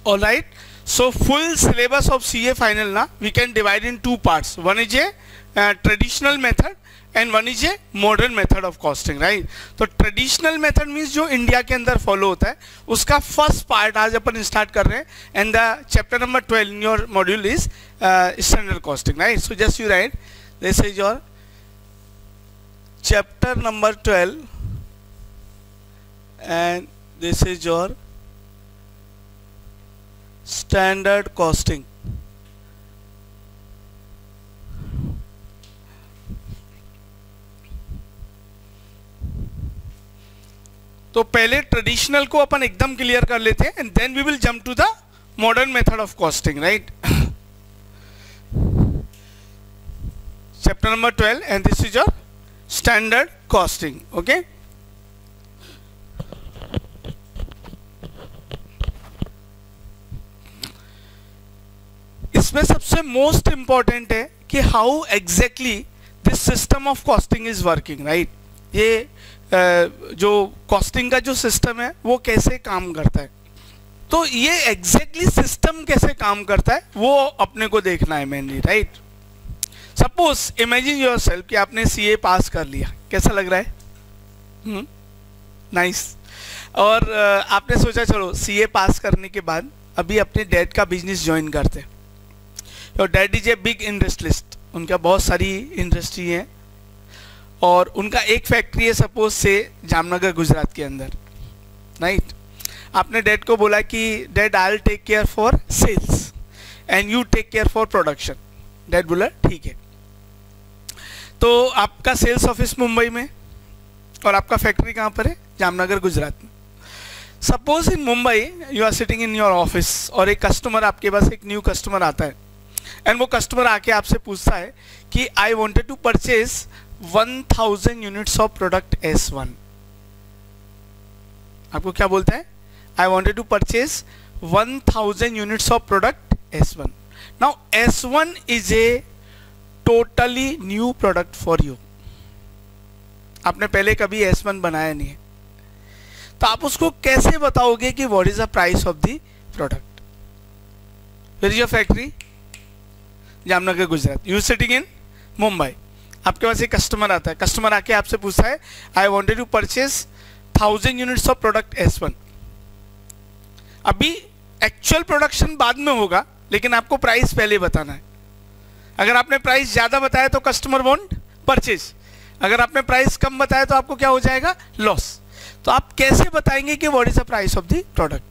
All right. So full syllabus of CA final na we can divide in two parts. One is a traditional method and one is a modern method of costing, right? तो traditional method means जो India के अंदर follow होता है उसका first part आज अपन start कर रहे हैं and the chapter number 12 in your module is standard costing, right? So just you write this is your chapter number 12 and this is your standard costing. तो पहले ट्रेडिशनल को अपन एकदम क्लियर कर लेते हैं and then we will jump to the modern method of costing, right? Chapter number 12 and this is your standard costing. Okay, इसमें सबसे most important है कि how exactly this system of costing is working, right? ये जो costing का जो system है वो कैसे काम करता है. तो ये एग्जैक्टली सिस्टम कैसे काम करता है वो अपने को देखना है mainly, right? Suppose imagine yourself कि आपने सीए पास कर लिया, कैसा लग रहा है? नाइस. और आपने सोचा चलो सीए पास करने के बाद अभी अपने डैड का बिजनेस ज्वाइन करते हैं. Your dad is a big industrialist, उनका बहुत सारी इंडस्ट्री है और उनका एक फैक्ट्री है सपोज से जामनगर गुजरात के अंदर, राइट? आपने डैड को बोला कि dad I will take care for sales and you take care for production. Dad बोला ठीक है. तो आपका सेल्स ऑफिस मुंबई में और आपका फैक्ट्री कहाँ पर है? जामनगर गुजरात में. Suppose in Mumbai you are sitting in your office और एक कस्टमर आपके पास, एक न्यू कस्टमर आता है एंड वो कस्टमर आके आपसे पूछता है कि I wanted to purchase 1000 units of product S1. आपको क्या बोलता है? I wanted to purchase 1000 units of product S1. Now S1 is a totally new product for you. आपने पहले कभी S1 बनाया नहीं है, तो आप उसको कैसे बताओगे कि what is the price of the product? Where is your factory? Jamnagar Gujarat. You sitting in Mumbai. आपके पास एक कस्टमर आता है, कस्टमर आके आपसे पूछता है I wanted to purchase 1000 units of product S1. अभी एक्चुअल प्रोडक्शन बाद में होगा लेकिन आपको प्राइस पहले बताना है. अगर आपने प्राइस ज़्यादा बताया तो कस्टमर वॉन्ट परचेज, अगर आपने प्राइस कम बताया तो आपको क्या हो जाएगा? लॉस. तो आप कैसे बताएंगे कि what is the price of the product?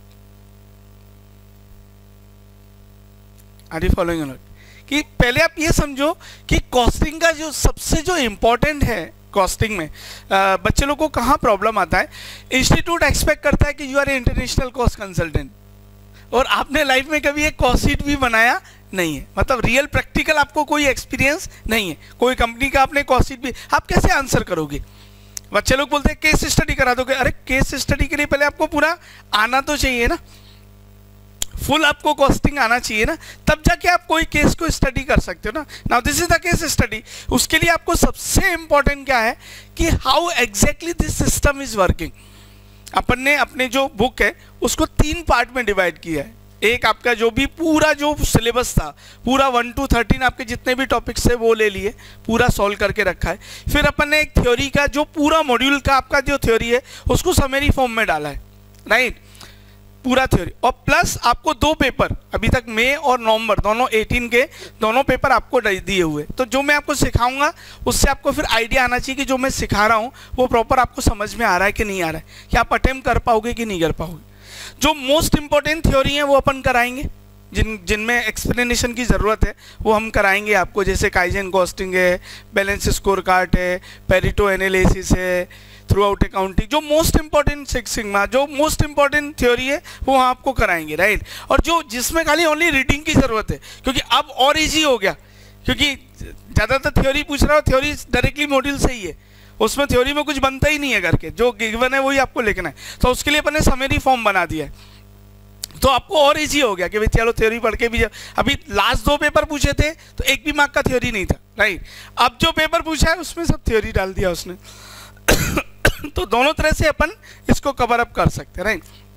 Are you following और नॉट? कि पहले आप ये समझो कि कॉस्टिंग का जो सबसे जो इम्पोर्टेंट है कॉस्टिंग में, बच्चे लोग को कहाँ प्रॉब्लम आता है? इंस्टीट्यूट एक्सपेक्ट करता है कि you are a international cost consultant और आपने लाइफ में कभी एक कॉस्ट शीट भी बनाया नहीं है, मतलब रियल प्रैक्टिकल आपको कोई एक्सपीरियंस नहीं है, कोई कंपनी का आपने कॉस्ट शीट भी, आप कैसे आंसर करोगे? बच्चे लोग बोलते हैं केस स्टडी करा दोगे. अरे केस स्टडी के लिए पहले आपको पूरा आना तो चाहिए ना, फुल आपको कॉस्टिंग आना चाहिए ना, तब जाके आप कोई केस को स्टडी कर सकते हो ना. Now this is the case study. उसके लिए आपको सबसे इंपॉर्टेंट क्या है कि how exactly this system is working. अपन ने अपने जो बुक है उसको 3 पार्ट में डिवाइड किया है. एक आपका जो भी पूरा जो सिलेबस था, पूरा 1 to 13 आपके जितने भी टॉपिक्स है वो ले लिए, पूरा सॉल्व करके रखा है. फिर अपन ने एक थ्योरी का जो पूरा मॉड्यूल का आपका जो थ्योरी है उसको समरी फॉर्म में डाला है, राइट? पूरा थ्योरी. और प्लस आपको 2 पेपर अभी तक मई और नवंबर दोनों 18 के दोनों पेपर आपको दिए हुए. तो जो मैं आपको सिखाऊंगा उससे आपको फिर आइडिया आना चाहिए कि जो मैं सिखा रहा हूँ वो प्रॉपर आपको समझ में आ रहा है कि नहीं आ रहा है, कि आप अटेम्प्ट कर पाओगे कि नहीं कर पाओगे. जो मोस्ट इंपॉर्टेंट थ्योरी है वो अपन कराएंगे, जिनमें एक्सप्लेनेशन की ज़रूरत है वो हम कराएंगे आपको, जैसे काइजन कॉस्टिंग है, बैलेंस स्कोर कार्ड है, पेरेटो एनालिसिस है, थ्रू आउट अकाउंटिंग. जो मोस्ट इंपॉर्टेंट सिक्स सिग्मा, जो मोस्ट इंपॉर्टेंट थ्योरी है वो हम आपको कराएंगे, राइट? और जो जिसमें खाली ओनली रीडिंग की ज़रूरत है, क्योंकि अब और ईजी हो गया, क्योंकि ज़्यादातर थ्योरी पूछ रहा हो, थ्योरी डायरेक्टली मॉड्यूल से ही है, उसमें थ्योरी में कुछ बनता ही नहीं है करके, जो गिवन है वही आपको लिखना है. तो उसके लिए अपन ने समरी फॉर्म बना दिया है, तो आपको और इजी हो गया कि भाई चलो थ्योरी पढ़ के भी. अभी लास्ट 2 पेपर पूछे थे तो 1 भी मार्क का थ्योरी नहीं था, राइट? अब जो पेपर पूछा है उसमें सब थ्योरी डाल दिया उसने. तो दोनों तरह से अपन इसको कवर अप कर सकते हैं, राइट?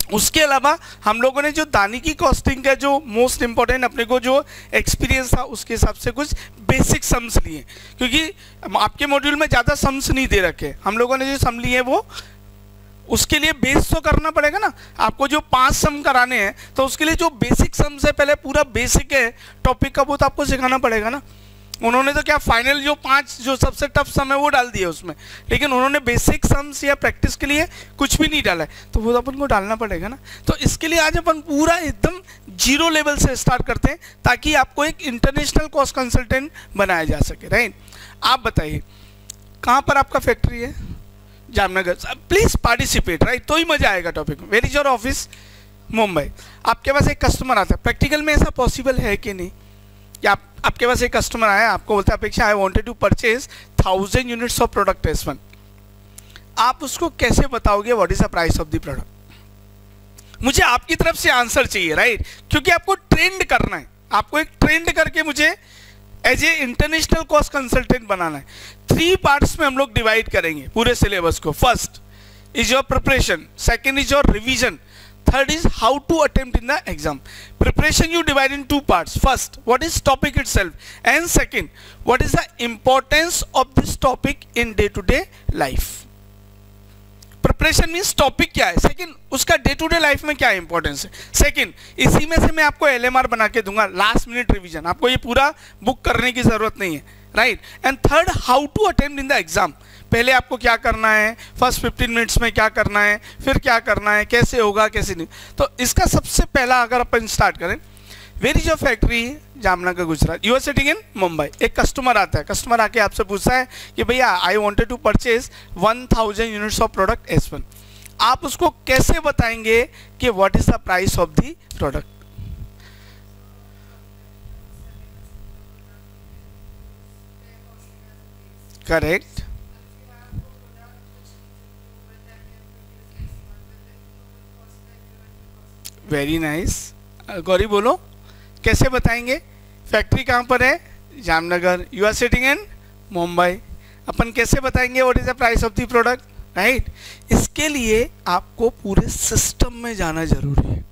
उसके अलावा हम लोगों ने जो दानी की कॉस्टिंग का जो मोस्ट इंपॉर्टेंट अपने को जो एक्सपीरियंस था उसके हिसाब से कुछ बेसिक सम्स लिए, क्योंकि आपके मॉड्यूल में ज़्यादा सम्स नहीं दे रखे। हम लोगों ने जो सम लिए वो उसके लिए बेस तो करना पड़ेगा ना, आपको जो 5 सम कराने हैं तो उसके लिए जो बेसिक सम्स है, पहले पूरा बेसिक है टॉपिक का वो तो आपको सिखाना पड़ेगा ना। उन्होंने तो क्या फाइनल जो 5 जो सबसे टफ सम है वो डाल दिए उसमें, लेकिन उन्होंने बेसिक सम्स या प्रैक्टिस के लिए कुछ भी नहीं डाला है, तो वो अपन को डालना पड़ेगा ना। तो इसके लिए आज अपन पूरा एकदम जीरो लेवल से स्टार्ट करते हैं ताकि आपको एक इंटरनेशनल कॉस्ट कंसल्टेंट बनाया जा सके, राइट। आप बताइए कहाँ पर आपका फैक्ट्री है? जामनगर। प्लीज पार्टिसिपेट, राइट, तो ही मजा आएगा टॉपिक में। Where is your office? Mumbai. आपके पास एक कस्टमर आता है, प्रैक्टिकल में ऐसा पॉसिबल है कि नहीं कि आपके पास एक कस्टमर आया, आपको बोलता है अपेक्षा I wanted to purchase 1000 units of product S1। आप उसको कैसे बताओगे what is the price of the product? मुझे आपकी तरफ से आंसर चाहिए, राइट, क्योंकि आपको ट्रेंड करना है, आपको एक ट्रेंड करके मुझे as a international cost consultant बनाना है। 3 पार्ट्स में हम लोग डिवाइड करेंगे पूरे सिलेबस को। First is your preparation, second is your revision, third is how to attempt in the exam. Preparation you divide in 2 parts. First, what is topic itself, and second, what is the importance of this topic in day-to-day life. Preparation means topic क्या है, second उसका day-to-day life में क्या importance है, second इसी में से मैं आपको LMR बना के दूंगा, last minute revision, आपको ये पूरा बुक करने की जरूरत नहीं है, right. And third, how to attempt in the exam. पहले आपको क्या करना है, फर्स्ट 15 मिनट्स में क्या करना है, फिर क्या करना है, कैसे होगा कैसे नहीं। तो इसका सबसे पहला अगर अपन स्टार्ट करें, where is your factory? Jamnagar Gujarat. You are sitting in Mumbai. एक कस्टमर आता है, कस्टमर आके आपसे पूछता है कि भैया I wanted to purchase 1000 units of product S1। आप उसको कैसे बताएंगे कि what is the price of the product? Correct, very nice. Gauri बोलो कैसे बताएंगे? फैक्ट्री कहाँ पर है? Jamnagar. You are sitting in Mumbai. अपन कैसे बताएंगे what is the price of the product, right. इसके लिए आपको पूरे सिस्टम में जाना जरूरी है,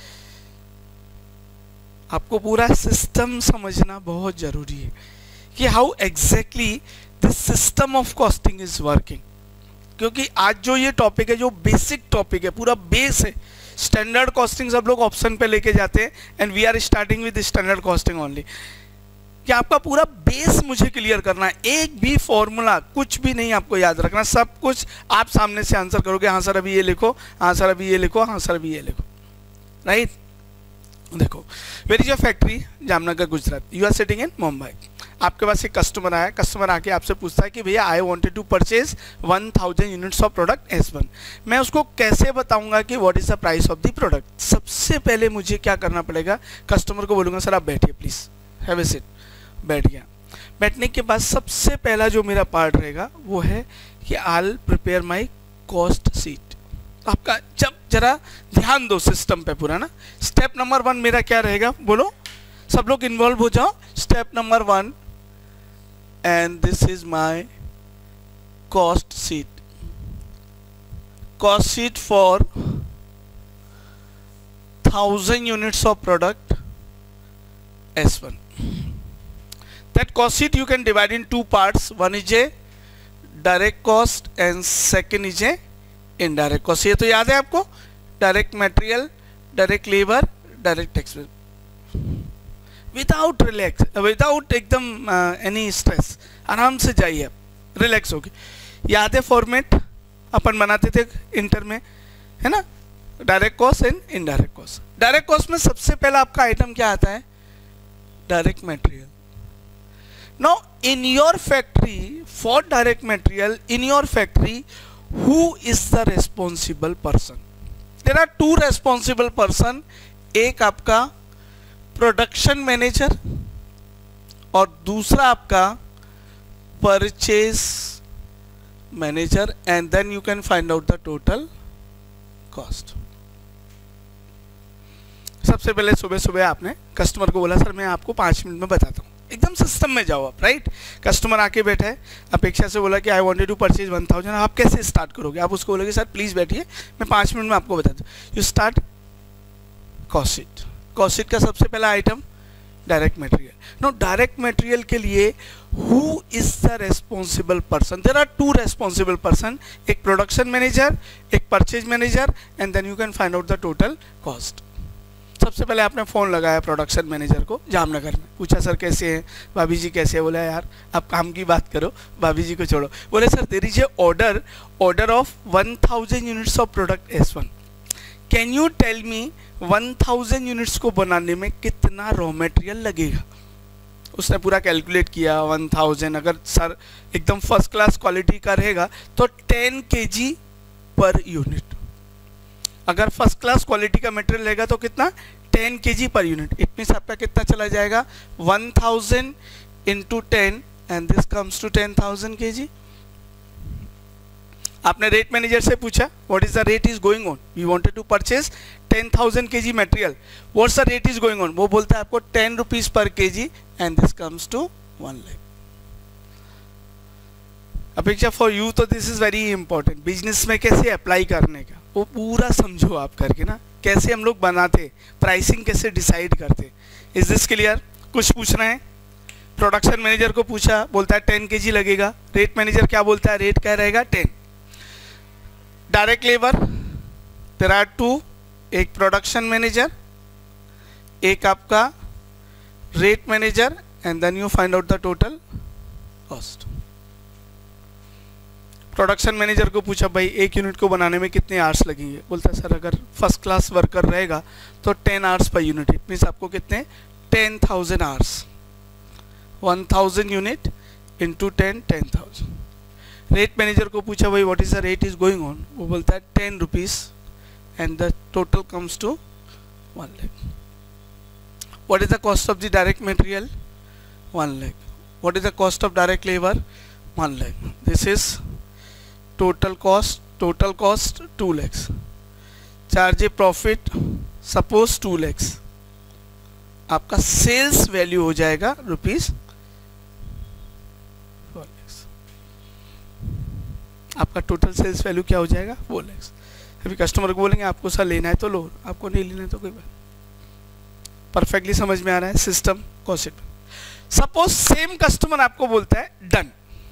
आपको पूरा सिस्टम समझना बहुत जरूरी है कि how exactly this system of costing is working. क्योंकि आज जो ये टॉपिक है, जो बेसिक टॉपिक है, पूरा बेस है। स्टैंडर्ड कॉस्टिंग सब लोग ऑप्शन पे लेके जाते हैं, and we are starting with standard costing only. कि आपका पूरा बेस मुझे क्लियर करना है, एक भी फॉर्मूला कुछ भी नहीं आपको याद रखना, सब कुछ आप सामने से आंसर करोगे, हाँ सर अभी ये लिखो, हाँ सर अभी ये लिखो, हाँ सर अभी ये लिखो, राइट। देखो, where is your factory? Jamnagar Gujarat. You are sitting in Mumbai. आपके पास एक कस्टमर आया, कस्टमर आके आपसे पूछता है कि भैया I wanted to purchase 1000 units of product S1। मैं उसको कैसे बताऊंगा कि what is the price of the product? सबसे पहले मुझे क्या करना पड़ेगा? कस्टमर को बोलूंगा सर आप बैठिए प्लीज, हैव ए सीट। बैठ गया। बैठने के बाद सबसे पहला जो मेरा पार्ट रहेगा वो है कि I will prepare my cost sheet. आपका जब जरा ध्यान दो सिस्टम पे पूरा ना। स्टेप नंबर 1 मेरा क्या रहेगा? बोलो, सब लोग इन्वॉल्व हो जाओ। Step number 1, and this is my cost sheet for 1000 units of product S1. That cost sheet you can divide in 2 parts. One is a direct cost and second is a indirect cost. ये तो याद है आपको? Direct material, direct labour, direct expense. Without relax, without एकदम any stress, आराम से जाइए, relax होके। याद है फॉर्मेट अपन बनाते थे इंटर में, है ना? Direct cost and indirect cost. Direct cost में सबसे पहला आपका आइटम क्या आता है? Direct material. Now in your factory for direct material, in your factory who is the responsible person? There are 2 responsible person. एक आपका प्रोडक्शन मैनेजर और दूसरा आपका purchase manager, and then you can find out the total cost. सबसे पहले सुबह सुबह आपने कस्टमर को बोला सर मैं आपको 5 मिनट में बताता हूँ, एकदम सिस्टम में जाओ आप, राइट। कस्टमर आके बैठा है, अपेक्षा से बोला कि आई वांटेड टू परचेज 1000, आप कैसे स्टार्ट करोगे? आप उसको बोलोगे सर प्लीज़ बैठिए, मैं 5 मिनट में आपको बता दूँ। You start cost sheet. Cost sheet का सबसे पहला item direct material. No, direct material के लिए who is the responsible person? There are 2 responsible person, एक प्रोडक्शन मैनेजर, एक purchase manager, and then you can find out the total cost. सबसे पहले आपने फ़ोन लगाया प्रोडक्शन मैनेजर को जामनगर में, पूछा सर कैसे हैं, भाभी जी कैसे है? बोला यार आप काम की बात करो, भाभी जी को छोड़ो। बोले sir there is a order of 1000 units of product S1। Can you tell me 1000 units को बनाने में कितना रॉ मटेरियल लगेगा? उसने पूरा कैलकुलेट किया। 1000 अगर सर एकदम फर्स्ट क्लास क्वालिटी का रहेगा तो 10 kg पर यूनिट। अगर फर्स्ट क्लास क्वालिटी का मटेरियल रहेगा तो कितना? 10 kg पर यूनिट। इट मीन्स आपका कितना चला जाएगा? 1000 into 10 and this comes to 10,000 kg। आपने रेट मैनेजर से पूछा what is the rate is going on, we wanted to purchase 10,000 kg material, what's the rate is going on? वो बोलता है आपको 10 रुपीज पर kg and this comes to 1 lakh. अपेक्षा for you तो this is very important. Business में कैसे apply करने का वो पूरा समझो आप करके ना, कैसे हम लोग बनाते, प्राइसिंग कैसे डिसाइड करते। Is this clear? कुछ पूछना है? प्रोडक्शन मैनेजर को पूछा, बोलता है 10 kg लगेगा। रेट मैनेजर क्या बोलता है? रेट क्या रहेगा? 10। डायरेक्ट लेबर देयर आर 2, एक प्रोडक्शन मैनेजर, एक आपका rate manager, and then you find out the total cost. Production manager को पूछा भाई एक यूनिट को बनाने में कितने आवर्स लगेंगे? बोलता है सर अगर फर्स्ट क्लास वर्कर रहेगा तो 10 hours per unit. It means आपको कितने? 10,000 hours. 1000 unit into 10, 10,000। Rate manager को पूछा भाई what is the rate is going on? वो बोलता है 10 rupees and the total comes to 1 lakh. What is the cost of the direct material? 1 lakh. What is the cost of direct labour? 1 lakh. This is total cost 2 lakhs. Charge a profit suppose 2 lakhs. आपका sales value हो जाएगा rupees 4 lakhs। आपका total sales value क्या हो जाएगा? 4 lakhs। अभी customer को बोलेंगे आपको सर लेना है तो लो, आपको नहीं लेना है तो कोई बात। परफेक्टली समझ में आ रहा है system concept. Suppose same customer आपको बोलता है डन,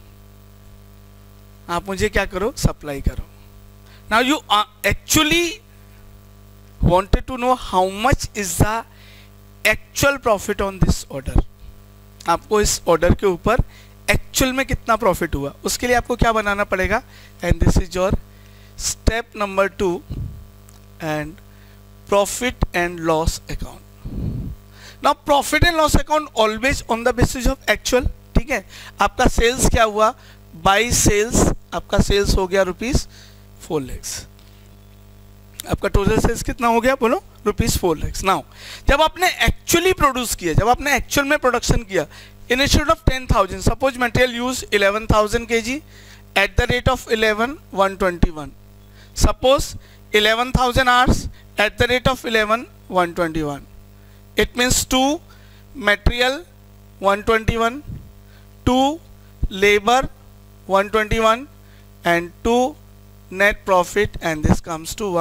आप मुझे क्या करो? सप्लाई करो। Now you actually wanted to know how much is the actual profit on this order. आपको इस ऑर्डर के ऊपर एक्चुअल में कितना प्रॉफिट हुआ, उसके लिए आपको क्या बनाना पड़ेगा? And this is your step number 2 and profit and loss account. Now profit and loss account always on the basis of actual. ठीक है, आपका सेल्स क्या हुआ? बाई सेल्स आपका सेल्स हो गया रुपीज 4 lakhs। आपका टोटल सेल्स कितना हो गया? बोलो रुपीज 4 lakhs। नाउ जब आपने एक्चुअली प्रोड्यूस किया, जब आपने एक्चुअल में प्रोडक्शन किया, in instead of 10,000 suppose material use 11,000 kg at the rate of 11 121। Suppose 11,000 hours at the rate of 11 121। It means 2 material 121, 2 labour 121 and 2 net profit and this comes to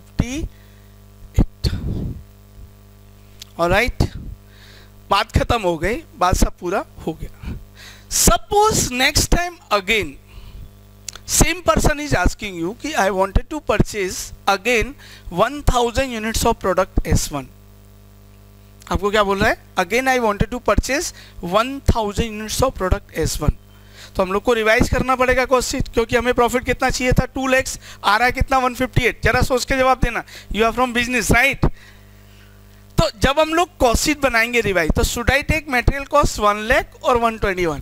158. Alright, बात खत्म हो गई, बात सब पूरा हो गया। Suppose next time again same person is asking you कि I wanted to purchase again 1000 units of product S1। आपको क्या बोल रहा है? Again I wanted to purchase 1000 units of product S1। तो हम लोग को रिवाइज करना पड़ेगा कॉस्ट शीट, क्योंकि हमें प्रॉफिट कितना चाहिए था? 2 lakhs, आ रहा है कितना? 158। जरा सोच के जवाब देना, you are from business right. तो जब हम लोग कॉस्ट शीट बनाएंगे रिवाइज, तो should I take material cost 1 lakh और 121?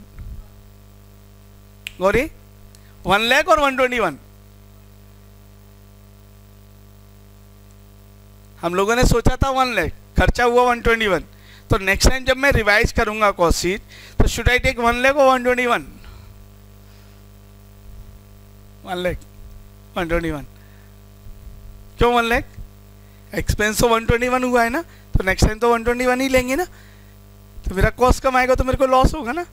गौरी 1 lakh और 121? हम लोगों ने सोचा था 1 lakh, खर्चा हुआ 121। तो नेक्स्ट टाइम जब मैं रिवाइज करूंगा कॉस्ट शीट तो शुड आई टेक 1 lakh और 121? 1 lakh 121। क्यों 1 lakh? एक्सपेंस तो 121 हुआ है ना, तो नेक्स्ट टाइम तो 121 ही लेंगे ना। तो मेरा कॉस्ट कम आएगा तो मेरे को लॉस होगा ना।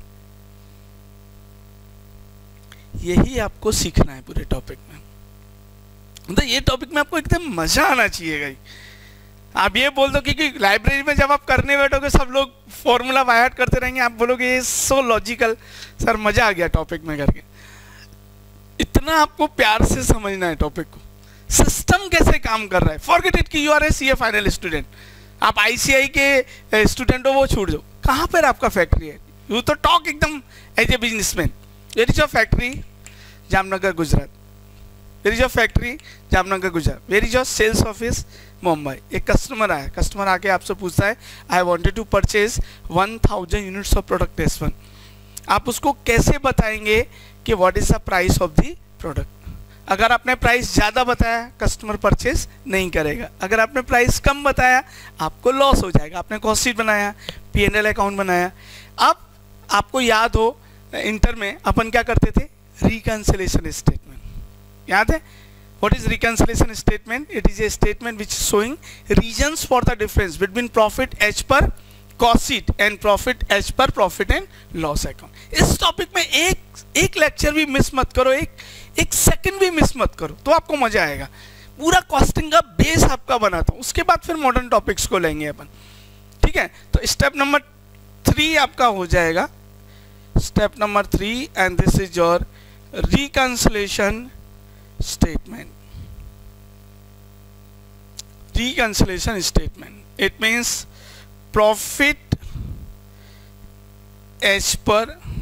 यही आपको सीखना है पूरे टॉपिक में। तो ये टॉपिक में आपको एकदम मजा आना चाहिए। आप ये बोल दो कि लाइब्रेरी में जब आप करने बैठोगे सब लोग फॉर्मूला बाय हार्ट करते रहेंगे, आप बोलोगे ये सो लॉजिकल, सर मजा आ गया टॉपिक में करके। इतना आपको प्यार से समझना है टॉपिक को, सिस्टम कैसे काम कर रहा है। फॉरगेट इट कि you are a CA final student, आप आईसीआई के स्टूडेंट हो वो छोड़ दो। कहाँ पर आपका फैक्ट्री है, यू तो टॉक एकदम as a businessman. Where is your factory, Jamnagar Gujarat. Where is your factory, Jamnagar Gujarat. Where is your sales office, Mumbai. एक कस्टमर आया, कस्टमर आके आपसे पूछता है I wanted to purchase 1000 units of product S1। आप उसको कैसे बताएंगे कि what is the price of the product. अगर आपने प्राइस ज़्यादा बताया कस्टमर परचेज नहीं करेगा, अगर आपने प्राइस कम बताया आपको लॉस हो जाएगा। आपने कॉस्ट शीट बनाया, P&L अकाउंट बनाया। अब आपको याद हो इंटर में अपन क्या करते थे, रिकंसिलिएशन स्टेटमेंट याद है। What is reconciliation statement? It is a statement which is showing reasons for the difference between profit as per cost sheet and profit as per profit and loss account. इस topic में एक lecture भी miss मत करो, एक second भी miss मत करो, तो आपको मजा आएगा। पूरा कॉस्टिंग का बेस आपका बनाता हूँ, उसके बाद फिर मॉडर्न टॉपिक्स को लेंगे अपन, ठीक है। तो स्टेप नंबर 3 आपका हो जाएगा, step number 3, and this is your reconciliation statement. Reconciliation statement, it means profit as per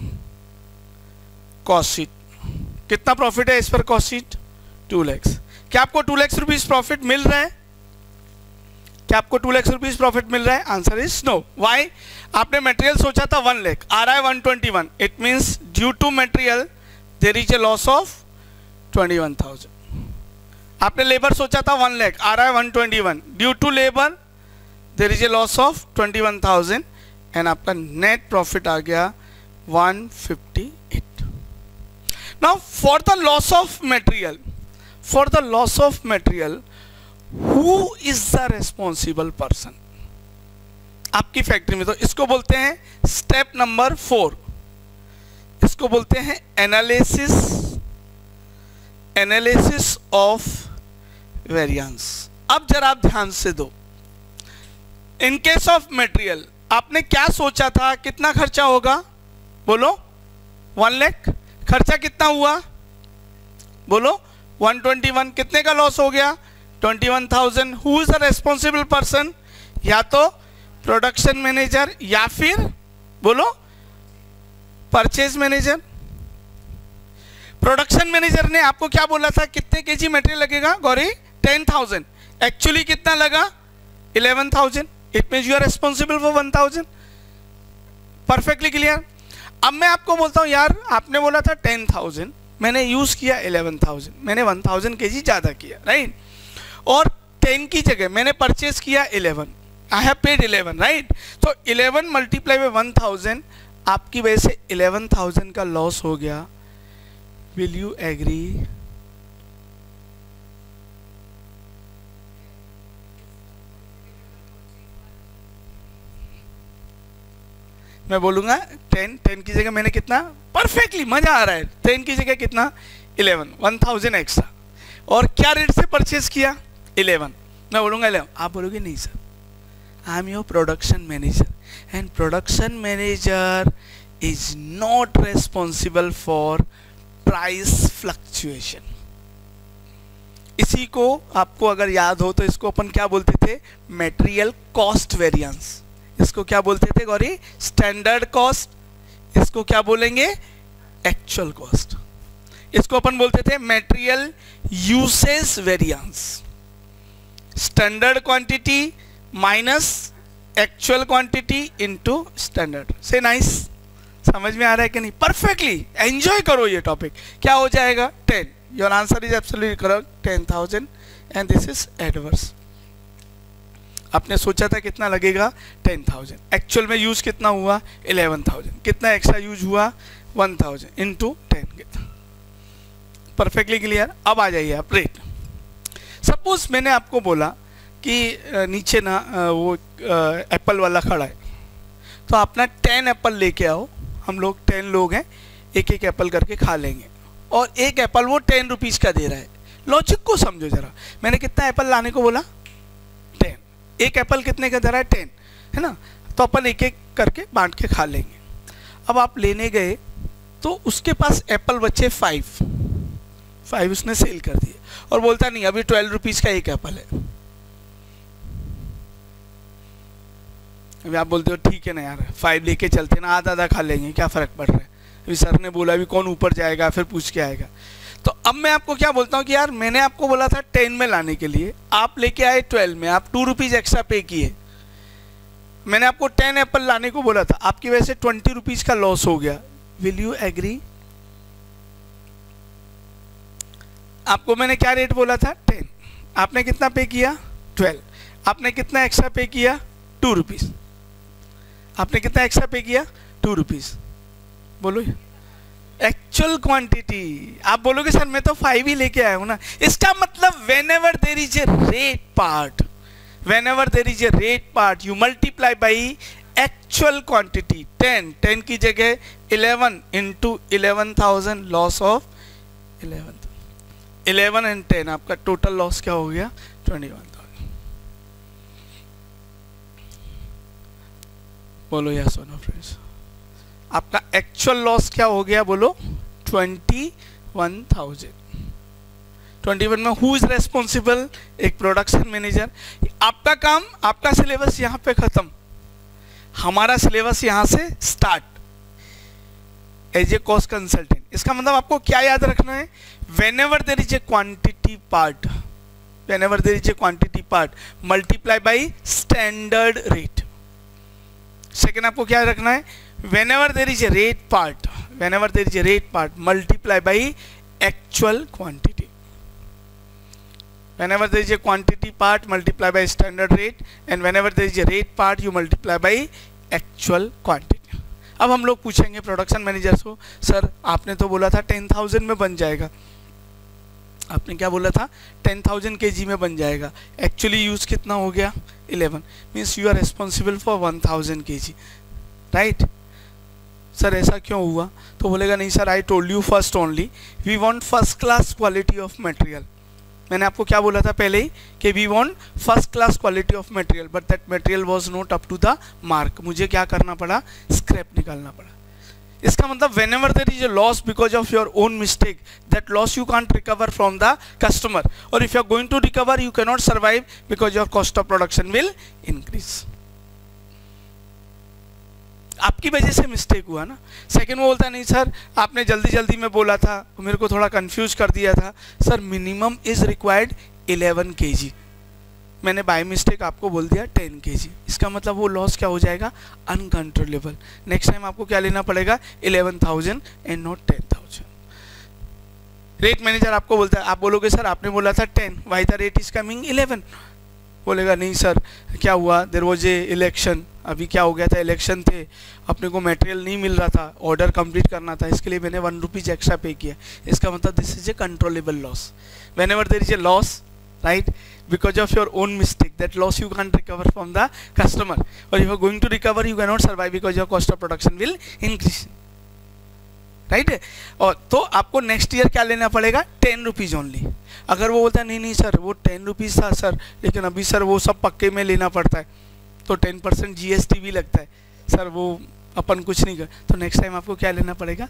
cost sheet। कितना प्रॉफिट है as per cost sheet, 2 lakhs। क्या आपको 2 lakhs रुपीज प्रॉफिट मिल रहा है, क्या आपको 2 lakhs रुपीज प्रॉफिट मिल रहा है? Answer is no. वाई? आपने मटेरियल सोचा था 1 lakh, आ रहा है 121। It means due to material there is a loss of 21,000। आपने लेबर सोचा था 1 lakh, आ रहा है 121। Due to labour there is a loss of 21,000 and आपका नेट प्रॉफिट आ गया 158। Now for the loss of material, for the loss of material who is the responsible person आपकी फैक्ट्री में? तो इसको बोलते हैं स्टेप नंबर 4, इसको बोलते हैं एनालिसिस ऑफ वेरिएंस। अब जरा आप ध्यान से दो, इन केस ऑफ मटेरियल आपने क्या सोचा था, कितना खर्चा होगा, बोलो 1 lakh। खर्चा कितना हुआ, बोलो 121। कितने का लॉस हो गया, 21,000। Who is the responsible person? या तो प्रोडक्शन मैनेजर या फिर बोलो परचेज मैनेजर। प्रोडक्शन मैनेजर ने आपको क्या बोला था, कितने केजी मटेरियल लगेगा गौरी, 10,000। एक्चुअली कितना लगा, 11,000। It means you are responsible for 1,000। Perfectly clear. अब मैं आपको बोलता हूं यार आपने बोला था 10,000, मैंने यूज किया 11,000, मैंने 1,000 केजी ज्यादा किया, राइट। और 10 की जगह मैंने परचेज किया 11, आई हैव पेड 11, राइट। तो 11 मल्टीप्लाई बाय 1,000, आपकी वजह से 11,000 का लॉस हो गया। Will you agree? मैं बोलूंगा 10 की जगह मैंने कितना, परफेक्टली मजा आ रहा है, 10 की जगह कितना, 11, 1,000 एक्स्ट्रा। और क्या रेट से परचेज किया, 11। मैं बोलूंगा 11, आप बोलोगे नहीं sir, I am your production manager and production manager is not responsible for price fluctuation. इसी को आपको अगर याद हो तो इसको अपन क्या बोलते थे, मटेरियल कॉस्ट वेरिएंस। इसको क्या बोलते थे गौरी, स्टैंडर्ड कॉस्ट। इसको क्या बोलेंगे, एक्चुअल कॉस्ट। इसको अपन बोलते थे material usage variance. Standard quantity minus actual quantity into standard. से नाइस, समझ में आ रहा है कि नहीं? परफेक्टली एंजॉय करो ये टॉपिक। क्या हो जाएगा, 10। Your answer is absolutely correct, 10,000 and this is adverse. आपने सोचा था कितना लगेगा, 10,000। एक्चुअल में यूज कितना हुआ, 11,000। कितना एक्स्ट्रा यूज हुआ, 1,000 इंटू 10 कितना। Perfectly clear. अब आ जाइए आप रेट। सपोज मैंने आपको बोला कि नीचे ना वो एप्पल वाला खड़ा है, तो अपना 10 एप्पल लेके आओ, हम लोग 10 लोग हैं, एक एक एप्पल करके खा लेंगे, और एक एप्पल वो 10 रुपीज़ का दे रहा है। लॉजिक को समझो जरा, मैंने कितना एप्पल लाने को बोला? 10। एक एप्पल कितने का दे रहा है? 10, है ना? तो अपन एक एक करके बांट के खा लेंगे। अब आप लेने गए तो उसके पास एप्पल बचे 5 उसने सेल कर दिए, और बोलता नहीं अभी 12 रुपीज़ का एक एप्पल है। अभी आप बोलते हो ठीक है ना यार, 5 लेके चलते ना, आधा आधा खा लेंगे, क्या फ़र्क पड़ रहा है, अभी सर ने बोला अभी कौन ऊपर जाएगा, फिर पूछ के आएगा। तो अब मैं आपको क्या बोलता हूँ कि यार मैंने आपको बोला था 10 में लाने के लिए, आप लेके आए 12 में, आप 2 रुपीज़ एक्स्ट्रा पे किए। मैंने आपको 10 एप्पल लाने को बोला था, आपकी वजह से 20 रुपीज़ का लॉस हो गया। Will you agree? आपको मैंने क्या रेट बोला था? 10। आपने कितना पे किया? 12। आपने कितना एक्स्ट्रा पे किया? 2 रुपीज़। आपने कितना एक्स्ट्रा पे किया? 2 रुपीज़। बोलो एक्चुअल क्वांटिटी। आप बोलोगे सर मैं तो 5 ही लेके आया हूं ना। इसका मतलब whenever there is a rate part, whenever there is a rate part you multiply by actual quantity। 10 की जगह 11 into 11,000, लॉस ऑफ 11 and 10 आपका टोटल लॉस क्या हो गया? 21,000। बोलो यस और नो फ्रेंड्स, आपका एक्चुअल लॉस क्या हो गया? बोलो 21,000। 21 में हु इज रेस्पॉन्सिबल? एक प्रोडक्शन मैनेजर। आपका काम, आपका सिलेबस यहाँ पे खत्म, हमारा सिलेबस यहाँ से start as a cost consultant. इसका मतलब आपको क्या याद रखना है? Whenever there is a quantity part, whenever there is a quantity part multiply by standard rate. Second आपको क्या रखना है? Whenever there is a rate part, whenever there is a rate part multiply by actual quantity. Whenever there is a quantity part, multiply by standard rate, and whenever there is a rate part, you multiply by actual quantity। अब हम लोग पूछेंगे production manager को, sir आपने तो बोला था 10,000 में बन जाएगा, आपने क्या बोला था? 10,000 kg में बन जाएगा, एक्चुअली यूज कितना हो गया? 11, means you are responsible for 1,000 kg, right? Sir ऐसा क्यों हुआ? तो बोलेगा नहीं sir, I told you first only we want first class quality of material. मैंने आपको क्या बोला था पहले ही कि we want first class quality of material, but that material was not up to the mark. मुझे क्या करना पड़ा? स्क्रैप निकालना पड़ा। इसका मतलब whenever there is a loss because of your own mistake, that loss you can't recover from the customer, or if you are going to recover you cannot survive because your cost of production will increase। आपकी वजह से mistake हुआ ना। Second वो बोलता नहीं sir आपने जल्दी जल्दी में बोला था, मेरे को थोड़ा कंफ्यूज कर दिया था, sir minimum is required 11 kg, मैंने बाय मिस्टेक आपको बोल दिया 10 kg। इसका मतलब वो लॉस क्या हो जाएगा? अनकंट्रोलेबल। नेक्स्ट टाइम आपको क्या लेना पड़ेगा? 11,000 एंड नॉट 10,000। रेट मैनेजर आपको बोलता है, आप बोलोगे सर आपने बोला था 10, why the rate is coming 11? बोलेगा नहीं सर क्या हुआ, देयर वाज ए इलेक्शन, अभी क्या हो गया था, इलेक्शन थे, अपने को मटेरियल नहीं मिल रहा था, ऑर्डर कंप्लीट करना था, इसके लिए मैंने 1 रुपीज़ एक्स्ट्रा पे किया। इसका मतलब this is a controllable loss. Whenever there is a loss, right, because of your own mistake, that loss you can't recover from the customer, or if you are going to recover you cannot survive because your cost of production will increase, right है। और तो आपको next year क्या लेना पड़ेगा? 10 rupees only. अगर वो बोलता है नहीं नहीं सर वो 10 रुपीज़ था सर, लेकिन अभी सर वो सब पक्के में लेना पड़ता है, तो 10% GST भी लगता है सर, वो अपन कुछ नहीं कर, तो नेक्स्ट टाइम आपको क्या लेना पड़ेगा?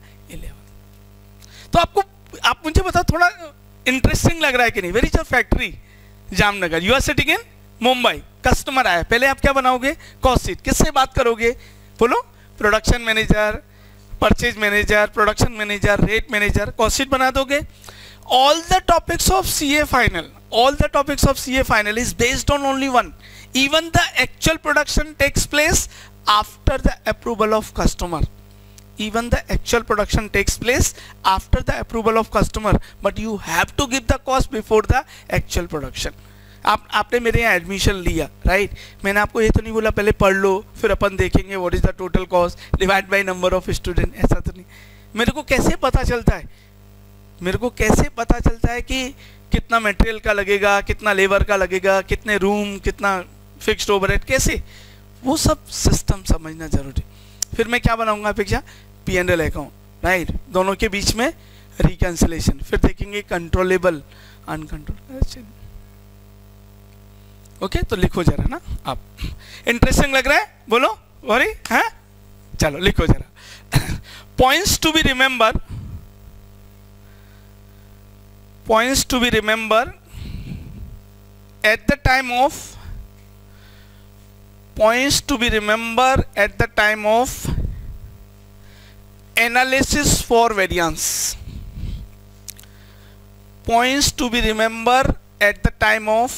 11। तो आपको, आप मुझे बताओ थोड़ा इंटरेस्टिंग लग रहा है कि नहीं? Where is your factory? Jamnagar. You are sitting in Mumbai. Customer आया, पहले आप क्या बनाओगे? Cost sheet. किससे बात करोगे? बोलो। Production manager, purchase manager, production manager, rate manager, cost sheet बना दोगे। all the topics of CA final, all the topics of CA final is based on only one. Even the actual production takes place after the approval of customer. Even the actual production takes place after the approval of customer, but you have to give the cost before the actual production. आपने मेरे यहाँ admission लिया, right, मैंने आपको ये तो नहीं बोला पहले पढ़ लो फिर अपन देखेंगे what is the total cost divide by number of student, ऐसा तो नहीं। मेरे को कैसे पता चलता है, मेरे को कैसे पता चलता है कि कितना मटेरियल का लगेगा, कितना लेबर का लगेगा, कितने रूम, कितना फिक्स्ड ओवरहेड, कैसे? वो सब सिस्टम समझना जरूरी। फिर मैं क्या बनाऊंगा अपेक्षा, P&L अकाउंट, राइट, दोनों के बीच में रिकंसिलेशन, फिर देखेंगे कंट्रोलेबल अनकंट्रोलेबल। ओके, तो लिखो जरा ना आप, इंटरेस्टिंग लग रहा है, बोलो वरी, हाँ चलो लिखो जरा। Points to be remember, points to be remember at the time of, points to be remembered at the time of analysis for variance, points to be remembered at the time of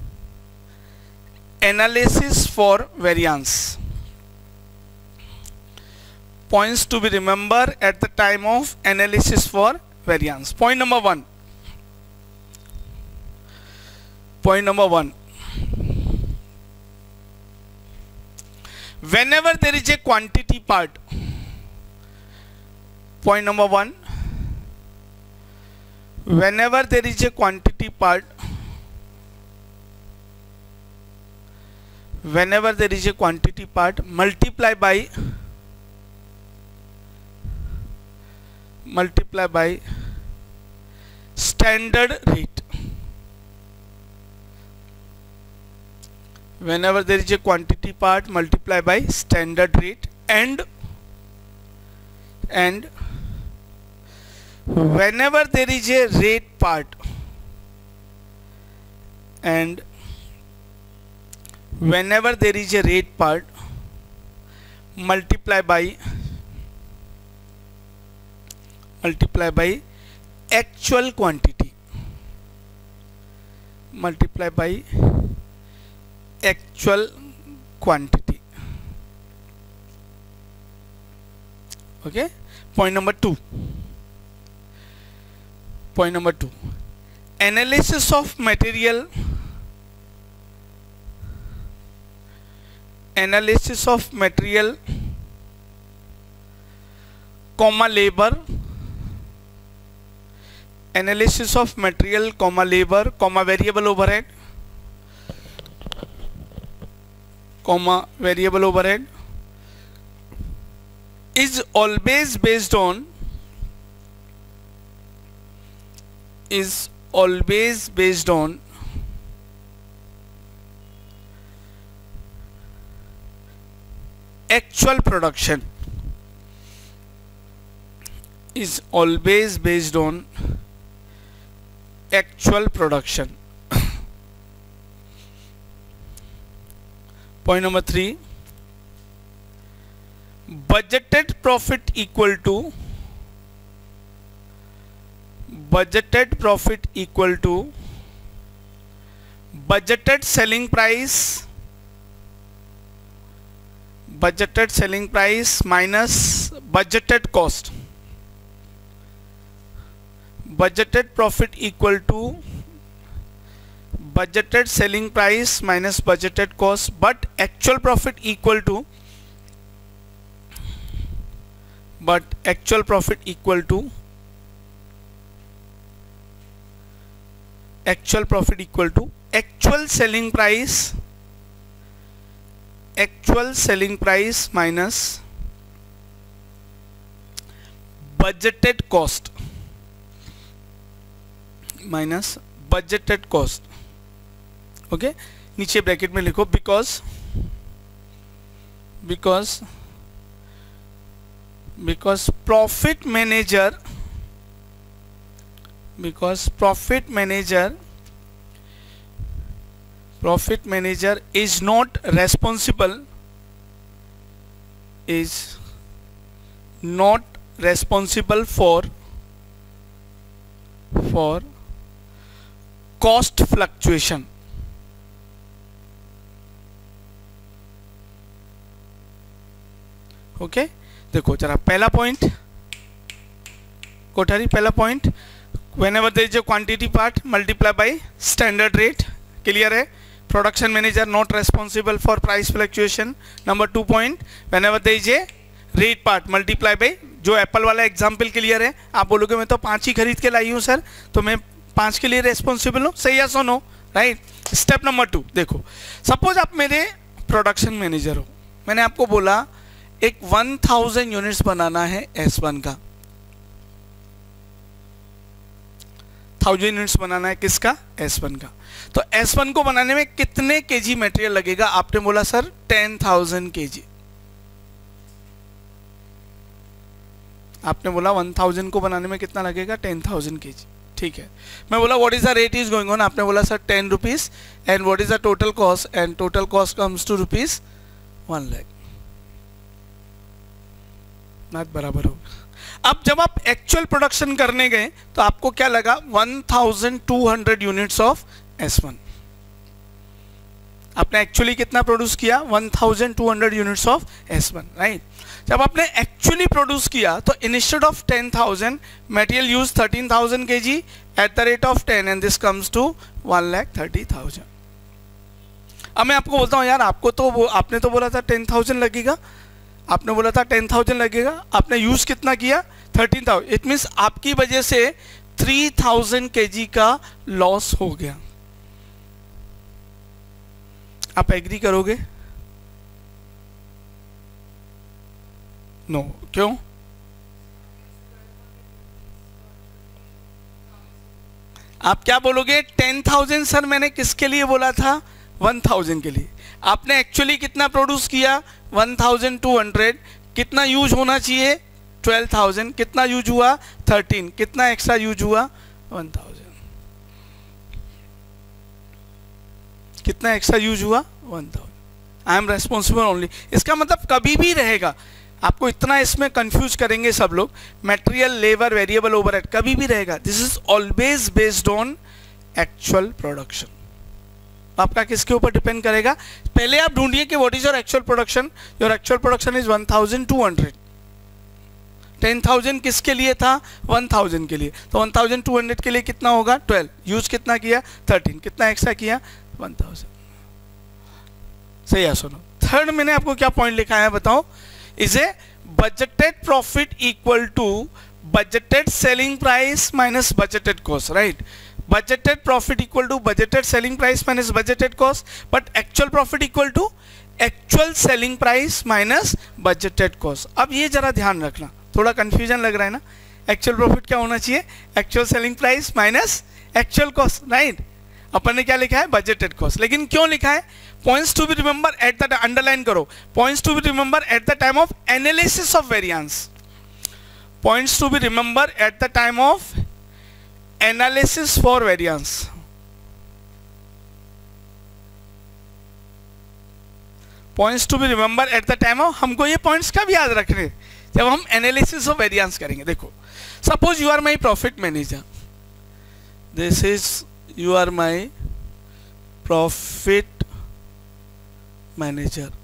analysis for variance, points to be remembered at the time of analysis for variance. Point number 1, point number 1, whenever there is a quantity part, point number 1, whenever there is a quantity part, whenever there is a quantity part, multiply by standard rate. Whenever there is a quantity part, multiply by standard rate, and whenever there is a rate part, and whenever there is a rate part, multiply by actual quantity, multiply by actual quantity. Okay, point number 2, point number 2, analysis of material, analysis of material, comma labor, analysis of material, comma labor, comma variable overhead, comma variable overhead, is always based on, is always based on actual production, is always based on actual production. Point number 3, budgeted profit equal to, budgeted profit equal to budgeted selling price, budgeted selling price minus budgeted cost. Budgeted profit equal to budgeted selling price minus budgeted cost, but actual profit equal to, but actual profit equal to, actual profit equal to actual selling price, actual selling price minus budgeted cost, minus budgeted cost. Okay, नीचे bracket में लिखो because profit manager, because profit manager is not responsible, is not responsible for cost fluctuation. Okay देखो जरा पहला point Kothari, पहला point whenever there is a quantity part multiply by standard rate, clear है. Production manager not responsible for price fluctuation. Number 2 point whenever there is a rate part multiply by, जो apple वाला example clear है. आप बोलोगे मैं तो 5 ही खरीद के लाई हूँ सर, तो मैं 5 के लिए रेस्पॉन्सिबल हूँ, सही या सुनो, राइट. स्टेप नंबर 2 देखो, सपोज आप मेरे प्रोडक्शन मैनेजर हो, मैंने आपको बोला एक 1000 यूनिट्स बनाना है S1 का, 1000 यूनिट्स बनाना है किसका? S1 का। तो S1 को बनाने में कितने केजी मटेरियल लगेगा? आपने बोला सर 10,000 केजी। आपने बोला 1000 को बनाने में कितना लगेगा? 10,000 केजी। ठीक है, मैं बोला what is the rate is going on, आपने बोला sir 10 rupees, and what is the total cost, and total cost comes to rupees 1 lakh. बात बराबर होगा। अब जब आप एक्चुअल प्रोडक्शन करने गए तो आपको क्या लगा? 1200 यूनिट्स ऑफ S1। आपने एक्चुअली कितना प्रोड्यूस किया? 1200 यूनिट्स ऑफ S1, राइट। जब आपने एक्चुअली प्रोड्यूस किया तो instead of 10,000 material use 13,000 kg at the rate of 10, and this comes to 1,30,000। अब मैं आपको बोलता हूँ यार, आपको तो आपने तो बोला था 10,000 लगेगा, आपने बोला था 10,000 लगेगा, आपने यूज कितना किया? 13,000। इट मीन्स आपकी वजह से 3,000 kg का लॉस हो गया। आप एग्री करोगे? नो, क्यों? आप क्या बोलोगे? 10,000 सर मैंने किसके लिए बोला था? 1,000 के लिए। आपने एक्चुअली कितना प्रोड्यूस किया? 1,200। कितना यूज होना चाहिए? 12,000। कितना यूज हुआ? 13। कितना एक्स्ट्रा यूज हुआ? 1,000। कितना एक्स्ट्रा यूज हुआ? 1,000। I am responsible only. इसका मतलब कभी भी रहेगा, आपको इतना इसमें कंफ्यूज करेंगे सब लोग, मटेरियल, लेबर, वेरिएबल ओवरहेड कभी भी रहेगा। This is always based on actual production. आपका किसके ऊपर डिपेंड करेगा? पहले आप ढूंढिए कि what is your actual production. Your actual production is 1,200। 10,000 किसके लिए था? 1,000 के लिए। तो 1,200 के लिए कितना होगा? 12। यूज कितना किया? 13। कितना एक्स्ट्रा किया? 1,000। सही है, सुनो। थर्ड मैंने आपको क्या पॉइंट लिखा है बताओ? Is a budgeted profit equal to budgeted selling price minus budgeted cost, right. budgeted profit equal to budgeted selling price minus budgeted cost, but actual profit equal to actual selling price minus budgeted cost। अब ये जरा ध्यान रखना, थोड़ा confusion लग रहा है ना। एक्चुअल प्रॉफिट क्या होना चाहिए? Actual selling price minus actual cost, right. अपन ने क्या लिखा है? Budgeted cost. लेकिन क्यों लिखा है? Points to be remember at the, underline करो, points to be remember at the time of analysis of variance. Points to be remember at the time of analysis for variance. Points to be remember at the time of, हमको ये points कब याद रखने? जब हम analysis of variance करेंगे। देखो, suppose you are my profit manager, this is you are my profit manager.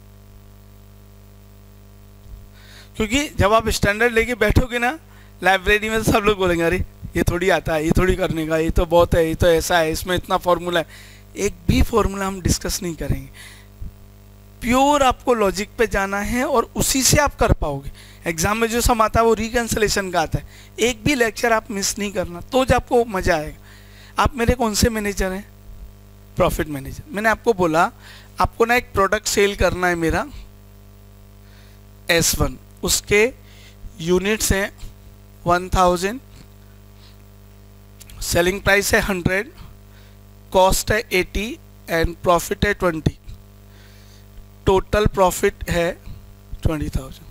क्योंकि जब आप स्टैंडर्ड लेके बैठोगे ना लाइब्रेरी में, तो सब लोग बोलेंगे अरे ये थोड़ी आता है, ये थोड़ी करने का, ये तो बहुत है, ये तो ऐसा है, इसमें इतना फॉर्मूला है। एक भी फॉर्मूला हम डिस्कस नहीं करेंगे। प्योर आपको लॉजिक पे जाना है और उसी से आप कर पाओगे। एग्जाम में जो सम आता है वो रिकंसिलेशन का आता है। एक भी लेक्चर आप मिस नहीं करना, तो जब आपको मजा आएगा। आप मेरे कौन से मैनेजर हैं? Profit manager. मैंने आपको बोला आपको ना एक प्रोडक्ट सेल करना है मेरा S1, उसके यूनिट्स हैं 1000, सेलिंग प्राइस है 100, कॉस्ट है 80 एंड प्रॉफिट है 20। टोटल प्रॉफिट है 20,000।